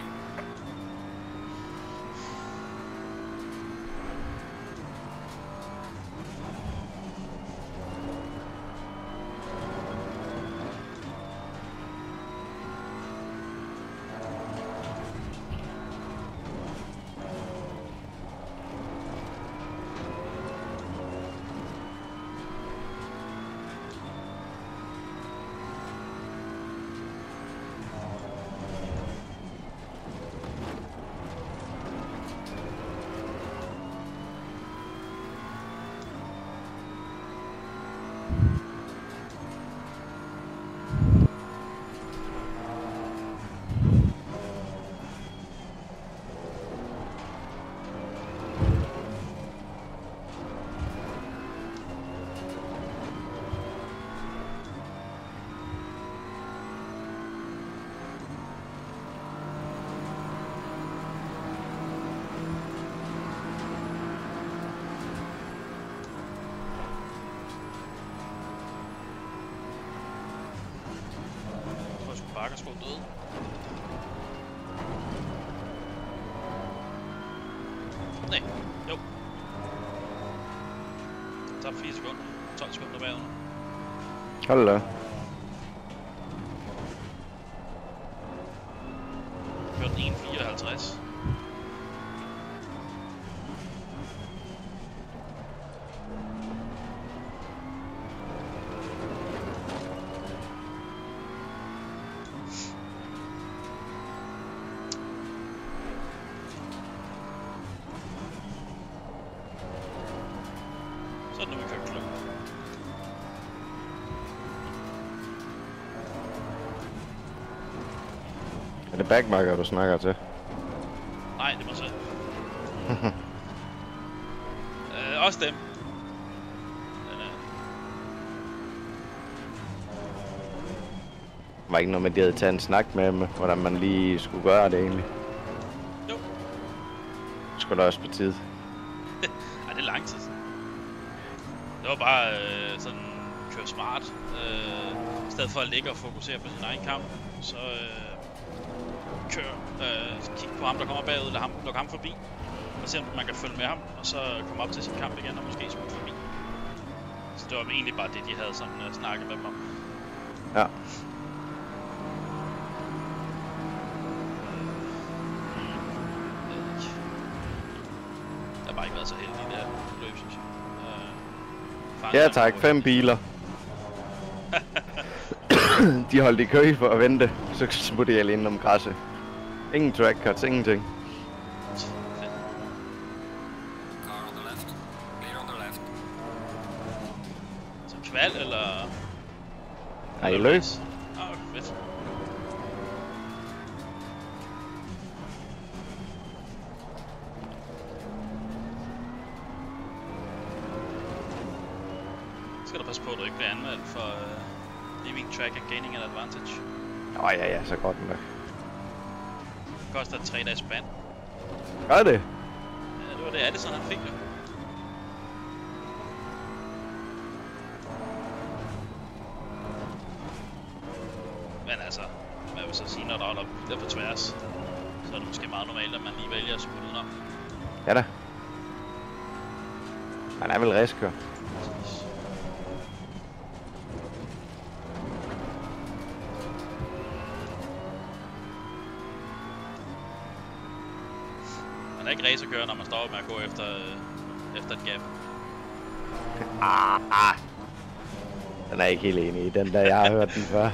Bakkersko død. Nej, jo. Tabte fire sekunder. tolv sekunder bagunder. Hold da. Kørte den en fireoghalvtreds. Så er det nu, vi kører klokken. Er det backmarker, du snakker til? Nej, det er mig selv. øh, også dem. Men, øh, Var ikke noget med, at de havde taget en snak med dem, hvordan man lige skulle gøre det egentlig? jo. Skulle da også på tid. Ej, det er lang tid siden. Det var bare øh, sådan køre smart. Øh, I stedet for at ligge og fokusere på sin egen kamp, så øh, kør, øh, kig på ham, der kommer bagud, lad ham, luk ham forbi. Og se om man kan følge med ham, og så komme op til sin kamp igen og måske smutte forbi. Så det var egentlig bare det, de havde sådan uh, snakket med dem om. Ja. Jeg har bare ikke været så heldig i det her løb, synes jeg. Øh, Ja tak, fem biler. De holdt i kø for at vente, så smutte jeg alene om græsset. Ingen track cuts, ingenting. Car on the left. Clear on the left. Så kval eller... Er I løb? Ah, okay, fedt. Skal du passe på, at du ikke bliver anmeldt for uh, leaving track and gaining an advantage. Åh ja, ja, så godt nok. Det koster et tre dages spand. Gør det? Ja, det var det, Addison han fik jo. Men altså, hvad vil så sige, når der holder biler på tværs, så er det måske meget normalt, at man lige vælger at smutte udenom. Ja da. Man er vel racer. Man er ikke racerkører, når man står med at gå efter, øh, efter et gap. Ah, ah. Den er jeg ikke helt enig i, den der, jeg har hørt den før.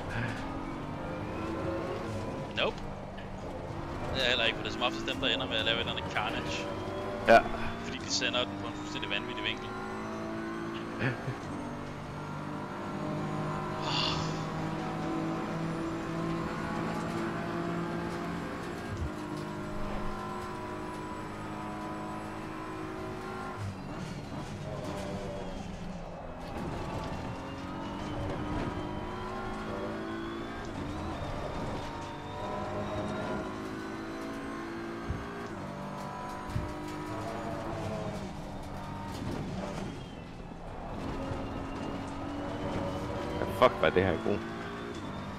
Nope. Det er heller ikke, for det er som oftest dem, der ender med at lave et eller andet carnage. Ja. Fordi de sender den på en fuldstændig vanvittig vinkel. Fuck, hvad det her er god.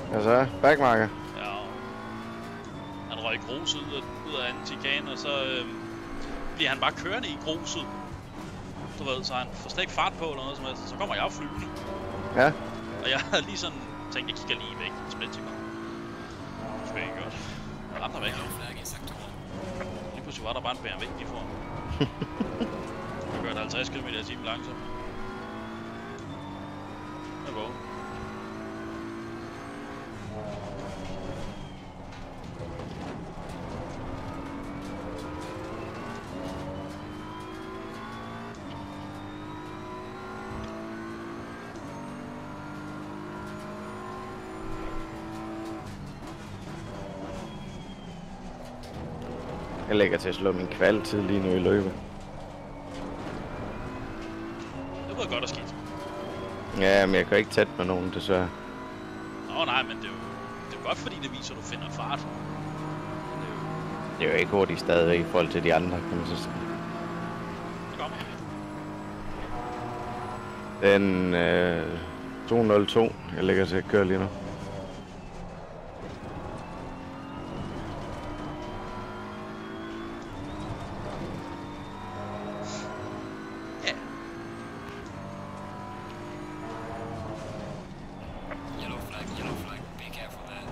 Altså, backmarker. Ja. Han røg gruset ud af, ud af anden chikane, og så øh, bliver han bare kørende i gruset. Du ved, så han får slet ikke fart på eller noget som helst. Så kommer jeg flyvende. Ja. Og jeg havde lige sådan tænkt, jeg kigger lige væk i splitsekund. Det skulle jeg ikke gjort. Jeg ramte væk. Lige pludselig var der bare en B M W lige foran. Jeg kørte halvtreds kilometer i timen langsomt. Jeg var vågen. Jeg lægger til at slå min kvaltid lige nu i løbet. Det var godt og skidt. Ja, men jeg kan ikke tæt med nogen, desværre. Nå nej, men det er jo, det er jo godt, fordi det viser, at du finder fart. Det er jo, Det er jo ikke hurtigt stadigvæk i forhold til de andre, kan man så sige. det kommer. Den øh, to nul to, jeg lægger til at køre lige nu. Yellow flag, yellow flag. Be careful there.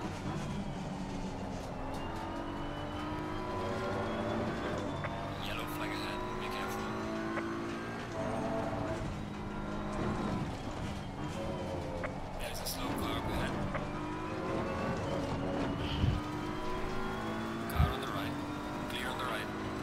Yellow flag ahead. Be careful. There's a slow car up ahead. Car on the right. Clear on the right.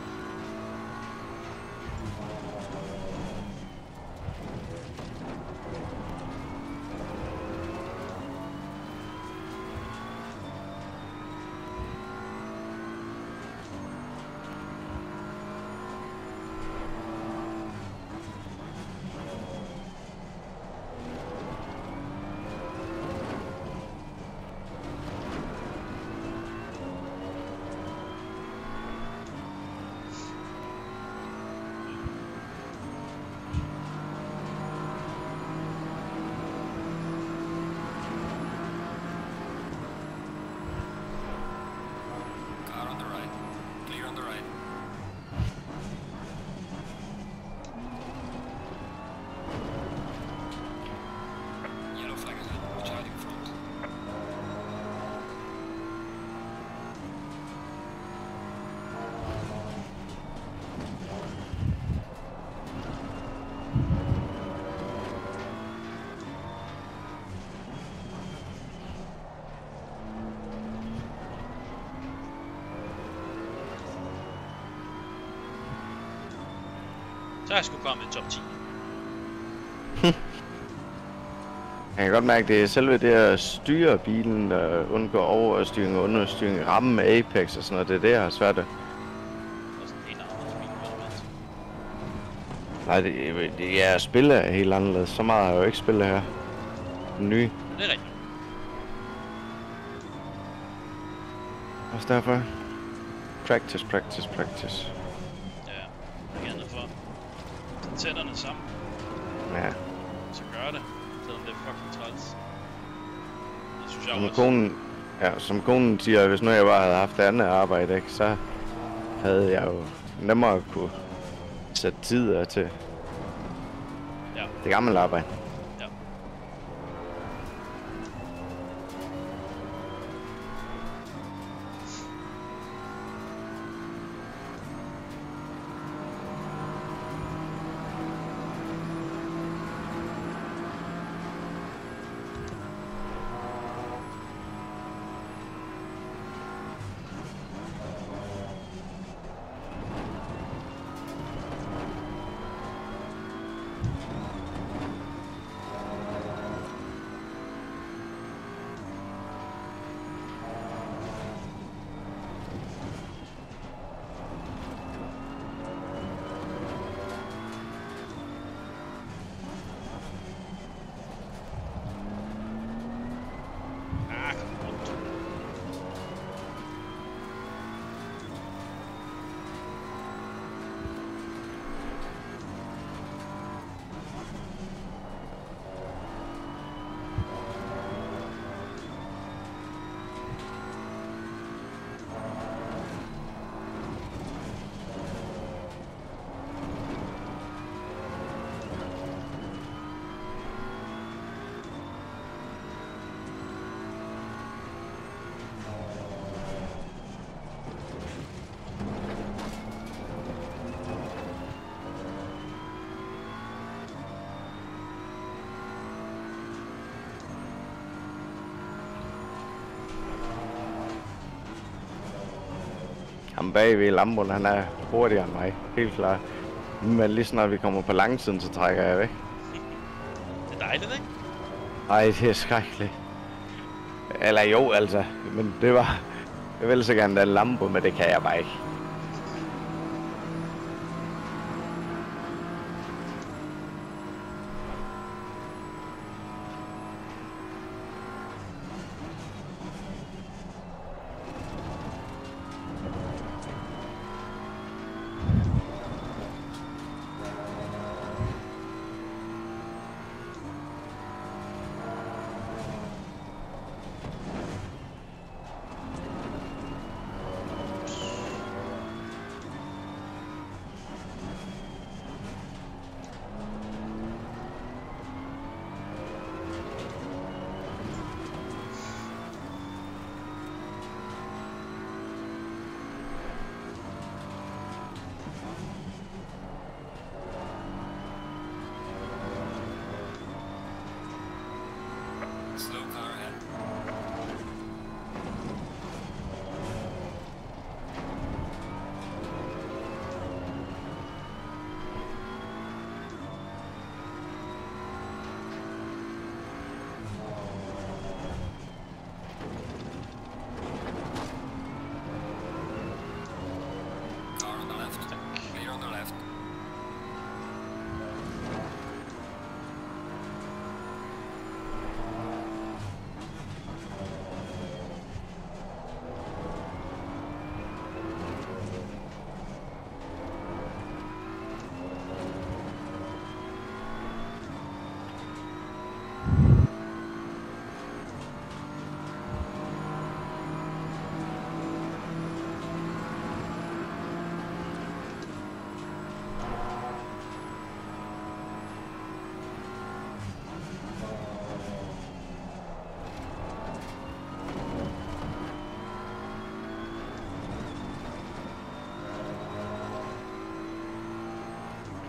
Car on the right. Clear on the right. Yellow flag ahead. Charlie in front. Så er jeg sgu kommet i top ti. Jeg kan godt mærke, at det er selve det at styre bilen, der undgår overstyring og understyring, ramme med Apex og sådan noget. Det er det, jeg har svært ved. Det er sådan en helt anderledes bil, hvad der er. Nej, det, det er spillet er helt anderledes. Så meget har jeg jo ikke spillet her. Den nye. Det er rigtigt. Også derfor. Practice, practice, practice. Ja, ikke andet for. Sæt tænderne sammen, Ja. så gør det. Selvom det er fucking træls. Det synes jeg Som også. konen, ja, som konen siger, hvis nu jeg bare havde haft andet arbejde, ikke, så havde jeg jo nemmere kunne sætte tid af til Ja. det gamle arbejde. Ja. Ah, kom rundt. Ham bagved Lamboen, han er hurtigere end mig. Helt klart. Men lige snart vi kommer på langsiden, så trækker jeg væk. Det er dejligt, ikke? Ej, det er skrækkeligt. Eller jo, altså. Men det var... Jeg ville så gerne have Lambo, men det kan jeg bare ikke.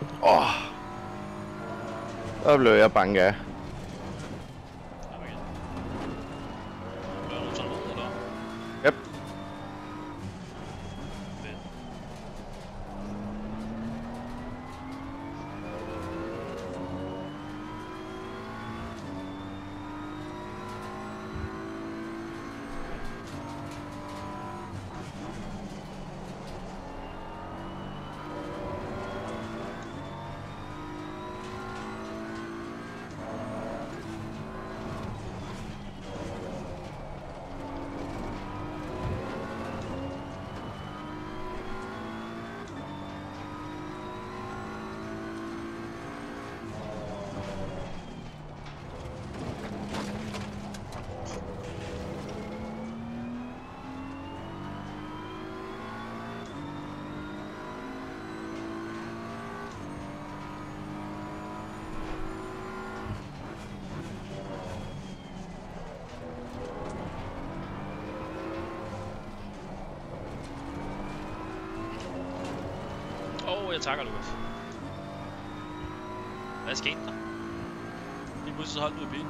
Åh! Oh. Der blev jeg bange af. Jamen igen. Bliver du sådan ud, eller? Yep. Fedt. Åh, oh, jeg takker, Lukas. Hvad skete der? Lige pludselig så holdt du i bilen.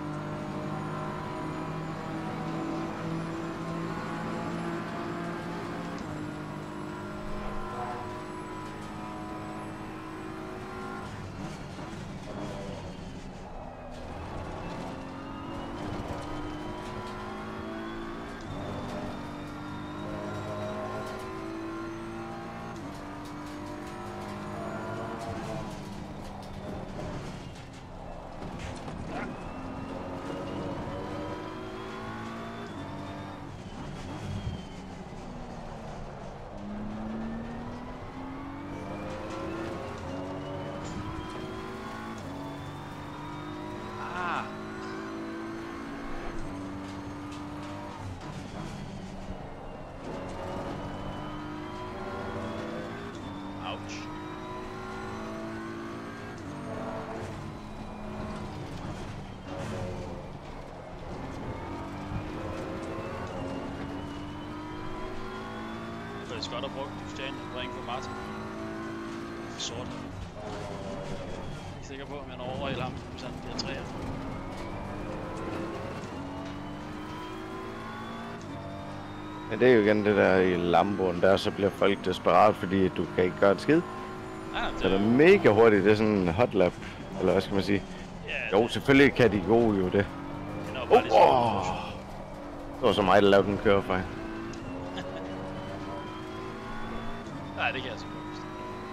Det er godt at bruge Christian og ringe for Martin. For sort. Jeg er ikke sikker på, om jeg når overhælder ham, hvis han bliver træer. Ja, det er jo igen det der i Lamboen, der så bliver folk desperat, fordi du kan ikke gøre et skid. Ah, det så det er mega hurtigt, det er sådan en hot lap, eller hvad skal man sige? Ja, jo, det... selvfølgelig kan de gode jo det. Det er nok bare lige oh, oh. Det var så mig, der lavede den kørefejl. Nej, det kan jeg så godt forstå.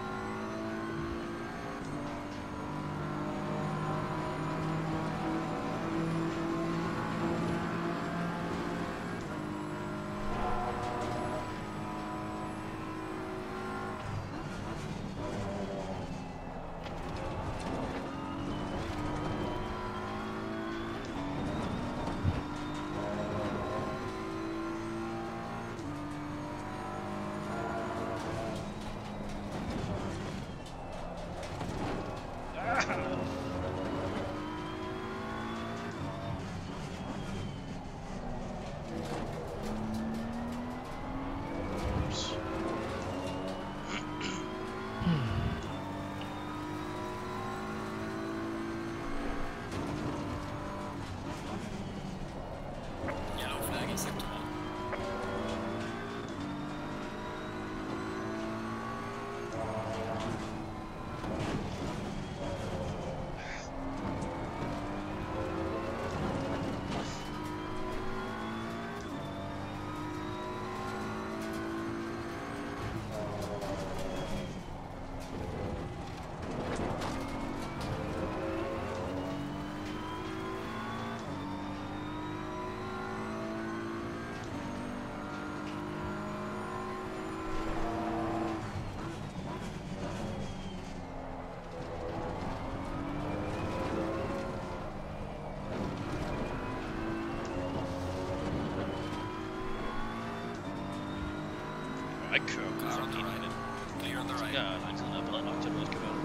ikke køre Car on the right. Clear on the right. Jeg er lang tid, der er bred nok til, at du skal være.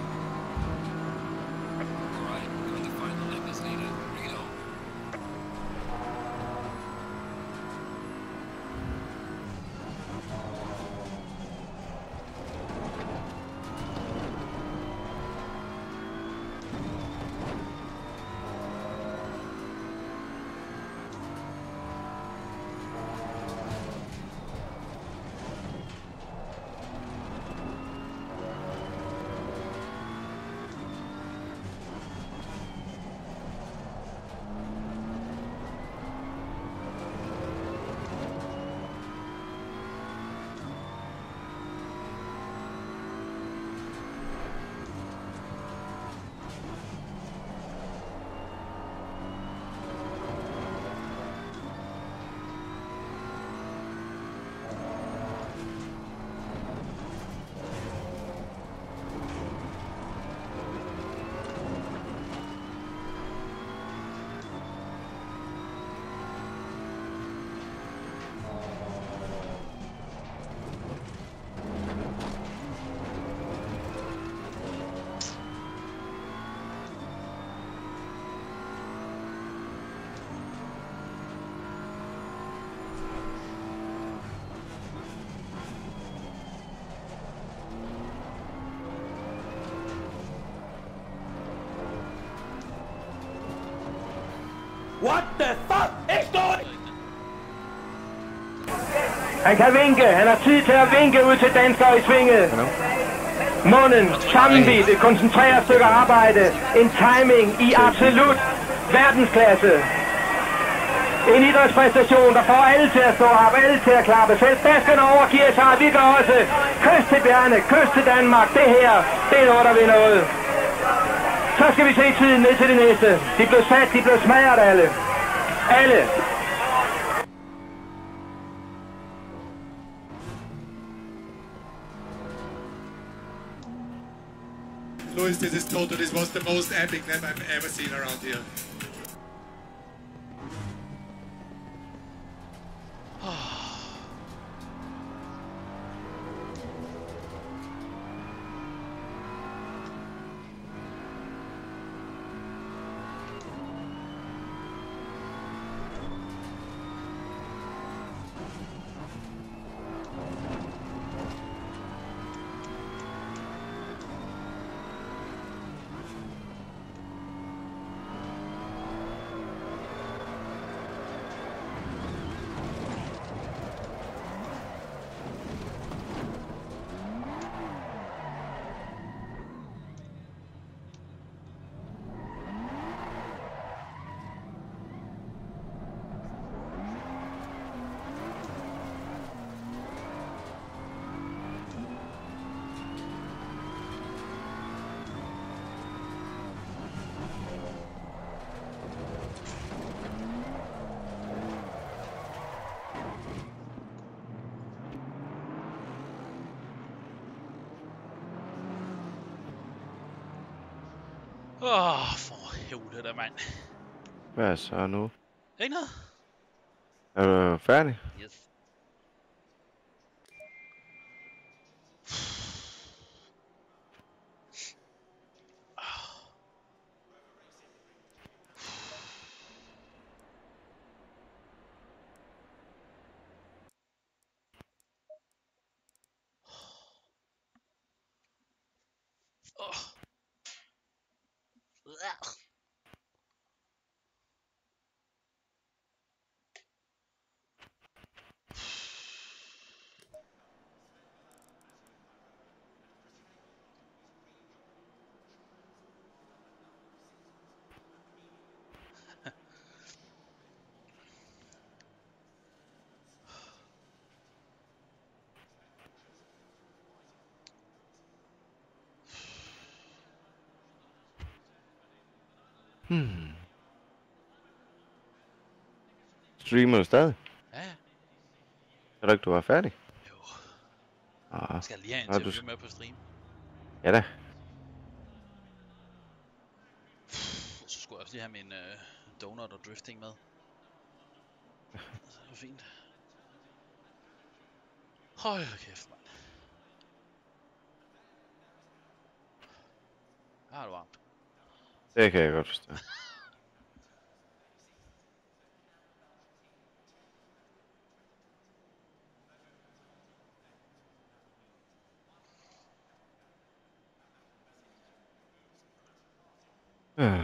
Alright, when the final lap is needed, bring it on. What the fuck? Ikke stå! Han kan vinke. Han har tid til at vinke ud til danskere i svinget. Munden, sammenbidt, et koncentreret stykke arbejde. En timing i absolut verdensklasse. En idrætspræstation, der får alle til at stå op, alle til at klappe. Selv danskerne overgiver sig, vi gør også. Kys til Bjarne, kys til Danmark. Det her, det er noget, der vil noget. Så skal vi se tiden ned til det næste. De blev sat, de blev smadret alle. Alle. Louis, this is total. This was the most epic nap I've ever seen around here. Åh, oh, for helvede da, mand. Hvad så nu? Ikke noget? Er du færdig? Yes. Oh. Hmm. Streamer du stadig? Ja, ja. Er du ikke, du var færdig? Jo. Ah, Jeg skal lige have en ah, til du... at følge med på stream. Ja da. Så skulle jeg også lige have min øh, donut og drifting med. Det var fint. Hold kæft, mand. Der er det varmt. Det kan jeg godt forstå. Øh.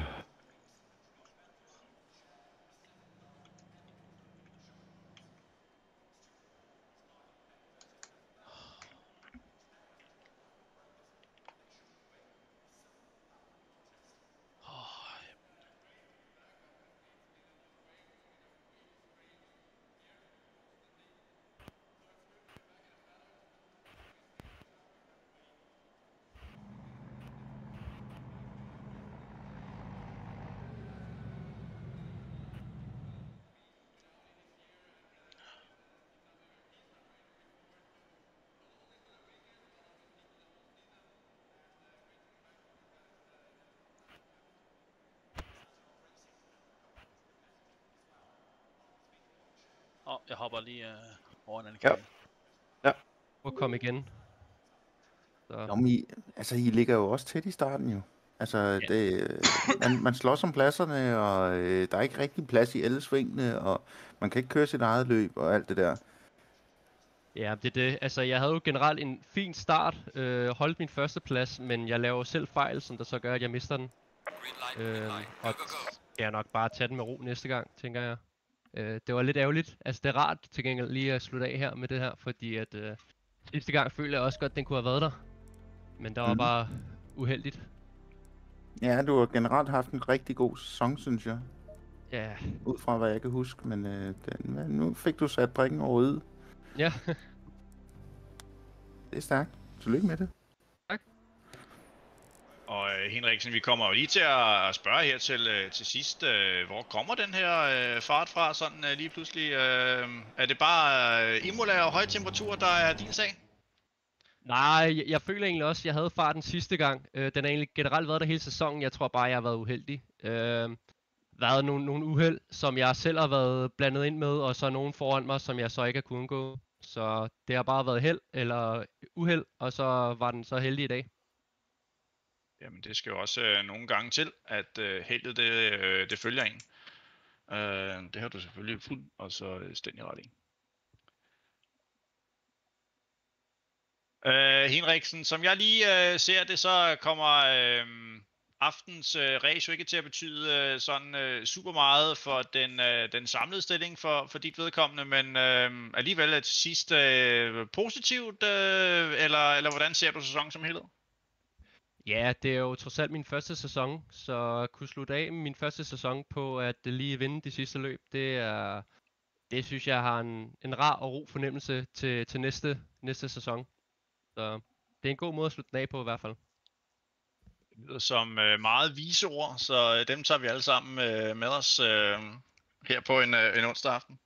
Åh, oh, jeg hopper lige øh, over en anden Ja. kanal. Ja. Må komme igen. Så. Nå, men I, altså, I ligger jo også tæt i starten jo. Altså, Ja. det, man, man slås om pladserne, og øh, der er ikke rigtig plads i alle svingene, og man kan ikke køre sit eget løb og alt det der. Ja, det er det. Altså, jeg havde jo generelt en fin start, øh, holdt min første plads, men jeg laver selv fejl, som der så gør, at jeg mister den. Green light, Øh, green light. Go, og go, go. jeg nok bare tage den med ro næste gang, tænker jeg. Øh, det var lidt ærgerligt. Altså, det er rart til gengæld lige at slutte af her med det her, fordi at øh, sidste gang følte jeg også godt, at den kunne have været der. Men der var Mhm. bare uheldigt. Ja, du har generelt haft en rigtig god sæson, synes jeg. Ja, Ud fra hvad jeg kan huske, men øh, den, men nu fik du sat prikken over ud. ja. Det er stærkt. Tillykke med det. Og øh, Henriksen, vi kommer jo lige til at, at spørge her til, øh, til sidst, øh, hvor kommer den her øh, fart fra sådan øh, lige pludselig? Øh, er det bare øh, Imola og høje temperaturer, der er din sag? Nej, jeg, jeg føler egentlig også, at jeg havde farten sidste gang. Øh, den har egentlig generelt været der hele sæsonen. Jeg tror bare, jeg har været uheldig. Øh, været nogle, nogle uheld, som jeg selv har været blandet ind med, og så nogen foran mig, som jeg så ikke har kunnet undgå. Så det har bare været held eller uheld, og så var den så heldig i dag. Jamen det skal jo også øh, nogle gange til, at øh, heldet det, øh, det følger en. Øh, det har du selvfølgelig fuld og så stændig ret i. Øh, Henriksen, som jeg lige øh, ser det, så kommer øh, aftens øh, race jo ikke til at betyde øh, sådan øh, super meget for den, øh, den samlede stilling for, for dit vedkommende, men øh, alligevel til sidst øh, positivt, øh, eller, eller hvordan ser du sæsonen som helhed? Ja, det er jo trods alt min første sæson, så at kunne slutte af med min første sæson på at lige vinde de sidste løb, det er, det synes jeg har en, en rar og ro fornemmelse til, til næste, næste sæson. Så det er en god måde at slutte den af på i hvert fald. Det lyder som øh, meget vise ord, så øh, dem tager vi alle sammen øh, med os øh, her på en, øh, en onsdag aften.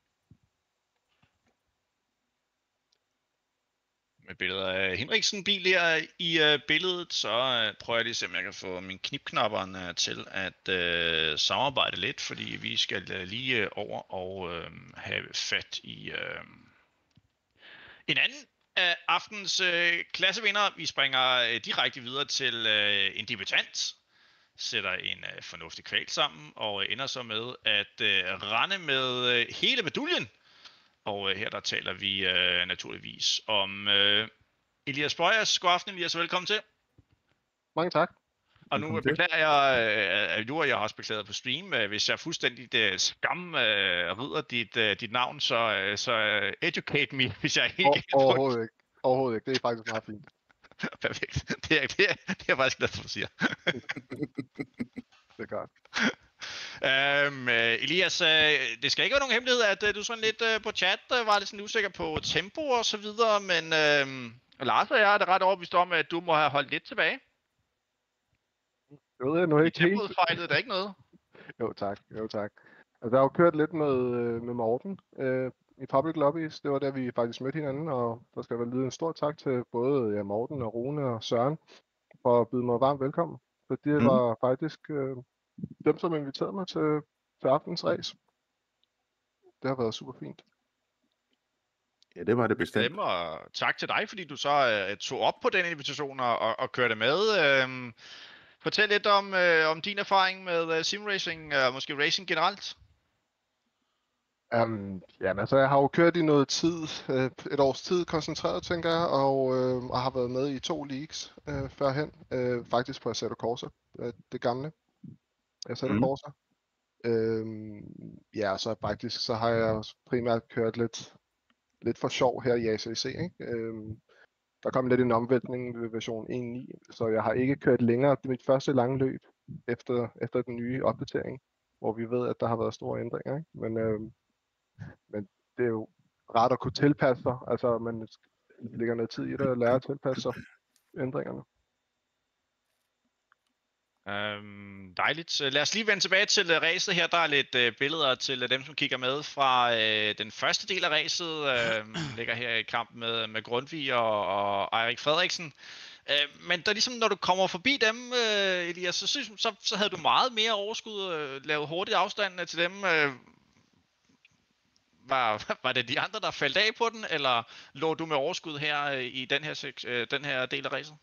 Med billeder af Henriksen bil her i øh, billedet, så øh, prøver jeg lige at se, om jeg kan få mine knipknapperne øh, til at øh, samarbejde lidt, fordi vi skal øh, lige øh, over og øh, have fat i øh, en anden af aftens øh, klassevinder. Vi springer øh, direkte videre til øh, en debutant, sætter en øh, fornuftig kval sammen og øh, ender så med at øh, rende med øh, hele medaljen. Og øh, her der taler vi øh, naturligvis om øh, Elias Bøjers. God aften, Elias, velkommen til. Mange tak. Og nu beklager jeg, øh, at du og jeg har også beklaget på stream, øh, hvis jeg fuldstændig øh, skam øh, rider dit, øh, dit navn, så, øh, så øh, educate me, hvis jeg er helt... O- overhovedet ikke. Overhovedet ikke. Det er faktisk meget fint. Perfekt. Det er, det, er, det er jeg faktisk glad for, at du siger. Det er godt. Øhm, Elias, øh, det skal ikke være nogen hemmelighed, at øh, du sådan lidt øh, på chat øh, var lidt sådan usikker på tempo og så videre, men øh, Lars og jeg er da ret overbevist om, at du må have holdt lidt tilbage. Det ved jeg nu I ikke helt. tempoet fejlede der ikke noget. Jo tak, jo tak. Altså, jeg har jo kørt lidt med, øh, med Morten øh, i Public Lobbies. Det var der, vi faktisk mødte hinanden, og der skal vel lyde en stor tak til både ja, Morten og Rune og Søren for at byde mig varmt velkommen. Så det Mhm. var faktisk øh, dem, som inviterede mig til, til aftens race. Det har været super fint. Ja, det var det bestemt. Dem, og tak til dig, fordi du så øh, tog op på den invitation og, og, og kørte med. Øh, fortæl lidt om, øh, om din erfaring med øh, simracing og måske racing generelt. Um, jamen altså, jeg har jo kørt i noget tid, øh, et års tid koncentreret, tænker jeg, og, øh, og har været med i to leagues øh, førhen. Øh, faktisk på Assetto Corsa, øh, det gamle Assetto Mm. Corsa. Øhm, ja, så faktisk så har jeg primært kørt lidt, lidt for sjov her i A C C, ikke? Øhm, der kom lidt en omvæltning ved version en punkt ni, så jeg har ikke kørt længere. Det er mit første lange løb efter, efter den nye opdatering, hvor vi ved, at der har været store ændringer, ikke? Men, øhm, men det er jo rart at kunne tilpasse sig, altså man lægger noget tid i det at lære at tilpasse sig ændringerne. Øhm, dejligt. Lad os lige vende tilbage til uh, racet her. Der er lidt uh, billeder til uh, dem, som kigger med fra uh, den første del af racet. Uh, ligger her i kamp med, med Grundtvig og, og Eirik Frederiksen. Uh, men der ligesom, når du kommer forbi dem, uh, Elias, så, synes, så, så havde du meget mere overskud, uh, lavet hurtigt afstand uh, til dem. Uh, var, var det de andre, der faldt af på den, eller lå du med overskud her uh, i den her, uh, den her del af racet?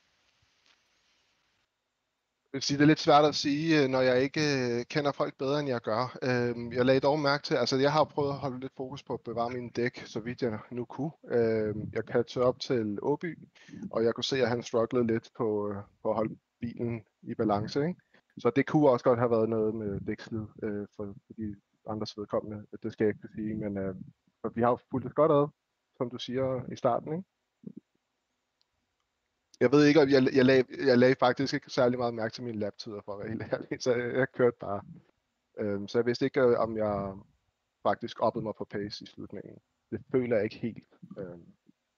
Jeg vil sige, det er lidt svært at sige, når jeg ikke øh, kender folk bedre, end jeg gør. Øh, jeg lagde dog mærke til, altså jeg har prøvet at holde lidt fokus på at bevare mine dæk, så vidt jeg nu kunne. Øh, jeg catchede op til Åby, og jeg kunne se, at han strugglede lidt på, øh, på at holde bilen i balance, ikke? så det kunne også godt have været noget med dækslid øh, for, for de andres vedkommende. Det skal jeg ikke kunne sige, men øh, for vi har jo fulgt det godt ad, som du siger i starten, ikke? Jeg ved ikke, om jeg, jeg, lag, jeg lagde faktisk ikke særlig meget mærke til mine laptider, for at være helt ærlig, så jeg, jeg kørte bare. Øhm, så jeg vidste ikke, øh, om jeg faktisk oppede mig på pace i slutningen. Det føler jeg ikke helt. Øhm.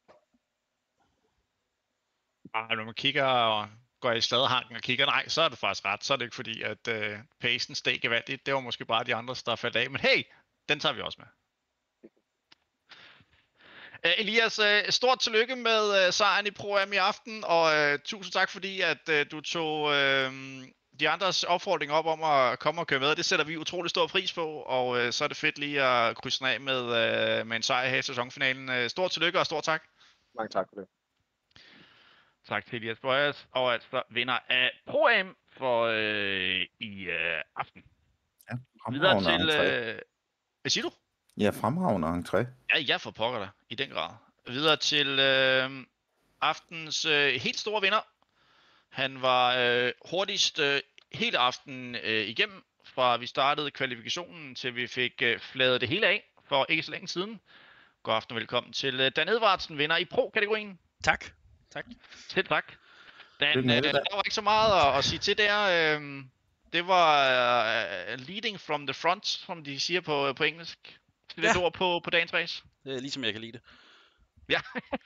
Ah, når man kigger og går i sladehanken og kigger, nej, så er det faktisk ret. Så er det ikke fordi, at øh, pacen steg gevaldigt. Det var måske bare de andre, der faldt af. Men hey, den tager vi også med. Uh, Elias, uh, stort tillykke med uh, sejren i Pro-Am i aften, og uh, tusind tak fordi, at uh, du tog uh, de andres opfordring op om at komme og køre med. Det sætter vi utrolig stor pris på, og uh, så er det fedt lige at krydse den af med, uh, med en sejr her i sæsonfinalen. Uh, stort tillykke og stort tak. Mange tak for det. Tak til Elias Bøjes, og altså vinder af Pro-Am for uh, i uh, aften. Ja, videre til... Uh, hvad siger du? Ja, fremragende entré. Ja, jeg får pokker dig, i den grad. Videre til øh, aftens øh, helt store vinder. Han var øh, hurtigst øh, hele aftenen øh, igennem, fra vi startede kvalifikationen til vi fik øh, fladet det hele af for ikke så længe siden. God aften og velkommen til øh, Dan Edvardsen, vinder i Pro-kategorien. Tak. Tak. Selv tak. Dan, øh, der var ikke så meget at, at sige til der. Øh, det var øh, leading from the front, som de siger på, på engelsk. Det er ja. ord på, på dagens race. Det er ligesom jeg kan lide det. Ja.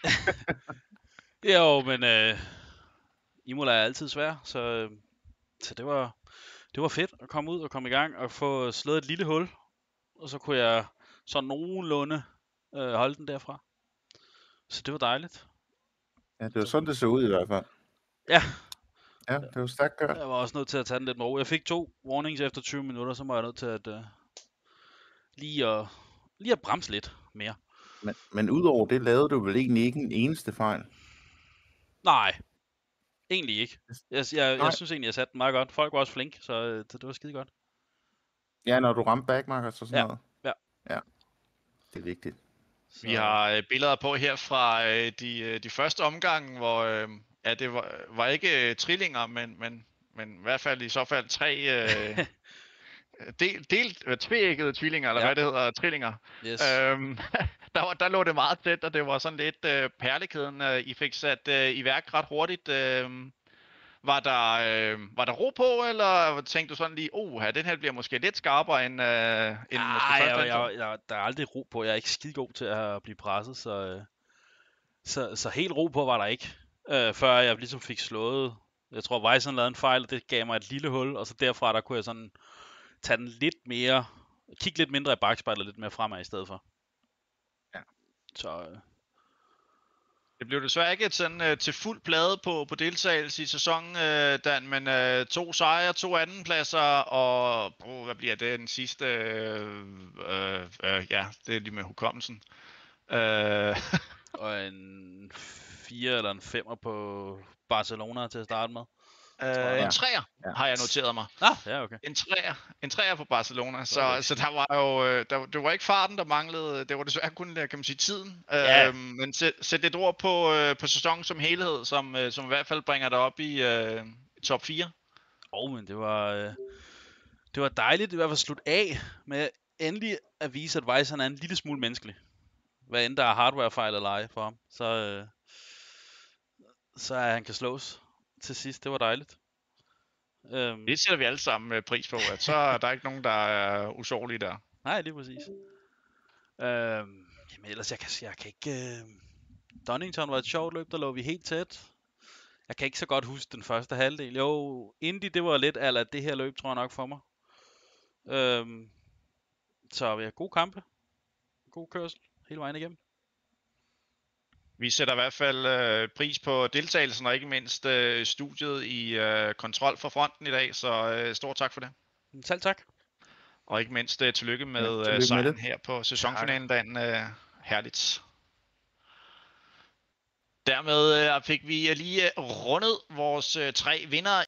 Ja, jo, men øh, Imola er altid svær, så, øh, så det var det var fedt at komme ud og komme i gang og få slået et lille hul, og så kunne jeg så nogenlunde øh, holde den derfra. Så det var dejligt. Ja, det var sådan, det så ud i hvert fald. Ja. Ja, det var stærkt gør. Jeg var også nødt til at tage den lidt med ro. Jeg fik to warnings efter tyve minutter, så var jeg nødt til at øh, lige at lige at bremse lidt mere. Men, men udover det lavede du vel egentlig ikke en eneste fejl? Nej, egentlig ikke. Jeg, jeg, jeg synes egentlig, jeg satte den meget godt. Folk var også flink, så øh, det, det var skide godt. Ja, når du ramte backmarkers og sådan ja. noget? Ja. Ja, det er vigtigt. Så... Vi har øh, billeder på her fra øh, de, øh, de første omgange, hvor øh, ja, det var, var ikke øh, trillinger, men, men, men i hvert fald i så fald tre... Øh, Del, del, tvækkede tvillinger, eller ja. hvad det hedder, trillinger. Yes. Øhm, der, var, der lå det meget tæt, og det var sådan lidt øh, perlekæden, øh, I fik sat øh, i værk ret hurtigt. Øh, var, der, øh, var der ro på, eller tænkte du sådan lige, oh, den her bliver måske lidt skarpere end, øh, end ja, måske første jeg, jeg, jeg, der er aldrig ro på. Jeg er ikke skide god til at blive presset, så, så, så helt ro på var der ikke. Øh, før jeg ligesom fik slået, jeg tror, Weissern lavede en fejl, og det gav mig et lille hul, og så derfra, der kunne jeg sådan tage den lidt mere, kigge lidt mindre i bagspejlet, lidt mere fremad i stedet for. Ja. Så øh. Det blev desværre ikke sådan øh, til fuld plade på, på deltagelse i sæsonen, øh, Dan, men øh, to sejre, to andenpladser, og oh, hvad bliver det, den sidste, øh, øh, øh, ja, det er lige med hukommelsen. Øh. Og en fire eller en femmer på Barcelona til at starte med. Uh, en træer ja. har jeg noteret mig. Ah, ja, okay. En træer, en træer på Barcelona. Så, okay. så der var jo, der, det var ikke farten, der manglede. Det var desværre kun, kan man sige, tiden. Ja. Uh, men sæt, sæt lidt ord på, uh, på sæsonen som helhed, som, uh, som i hvert fald bringer dig op i uh, top fire. Åh, oh, men det var, uh, det var dejligt i hvert fald at slutte af med endelig at vise, at Weissern er en lille smule menneskelig. Hvad end der er hardwarefejl eller ej for ham, så, uh, så er han kan slås til sidst. Det var dejligt. Um, det sætter vi alle sammen pris på, at så er der ikke nogen, der er usårlige der. Nej, lige præcis. Um, jamen ellers, jeg kan, jeg kan ikke... Uh... Donington var et sjovt løb, der lå vi helt tæt. Jeg kan ikke så godt huske den første halvdel. Jo, Indy, det var lidt ala det her løb, tror jeg nok for mig. Um, så ja, god kampe. God kørsel hele vejen igennem. Vi sætter i hvert fald øh, pris på deltagelsen, og ikke mindst øh, studiet i øh, kontrol for fronten i dag, så øh, stor tak for det. Selv tak. Og ikke mindst øh, tillykke med, ja, tillykke øh, sejren med her på sæsonfinalen dagen. Øh, herligt. Dermed øh, fik vi lige rundet vores øh, tre vindere.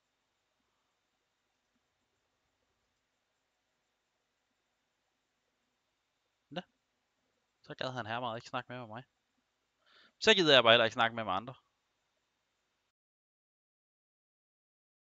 Ja. Så gad han her meget ikke snakke med, med mig. Så gider jeg bare heller ikke snakke med med andre.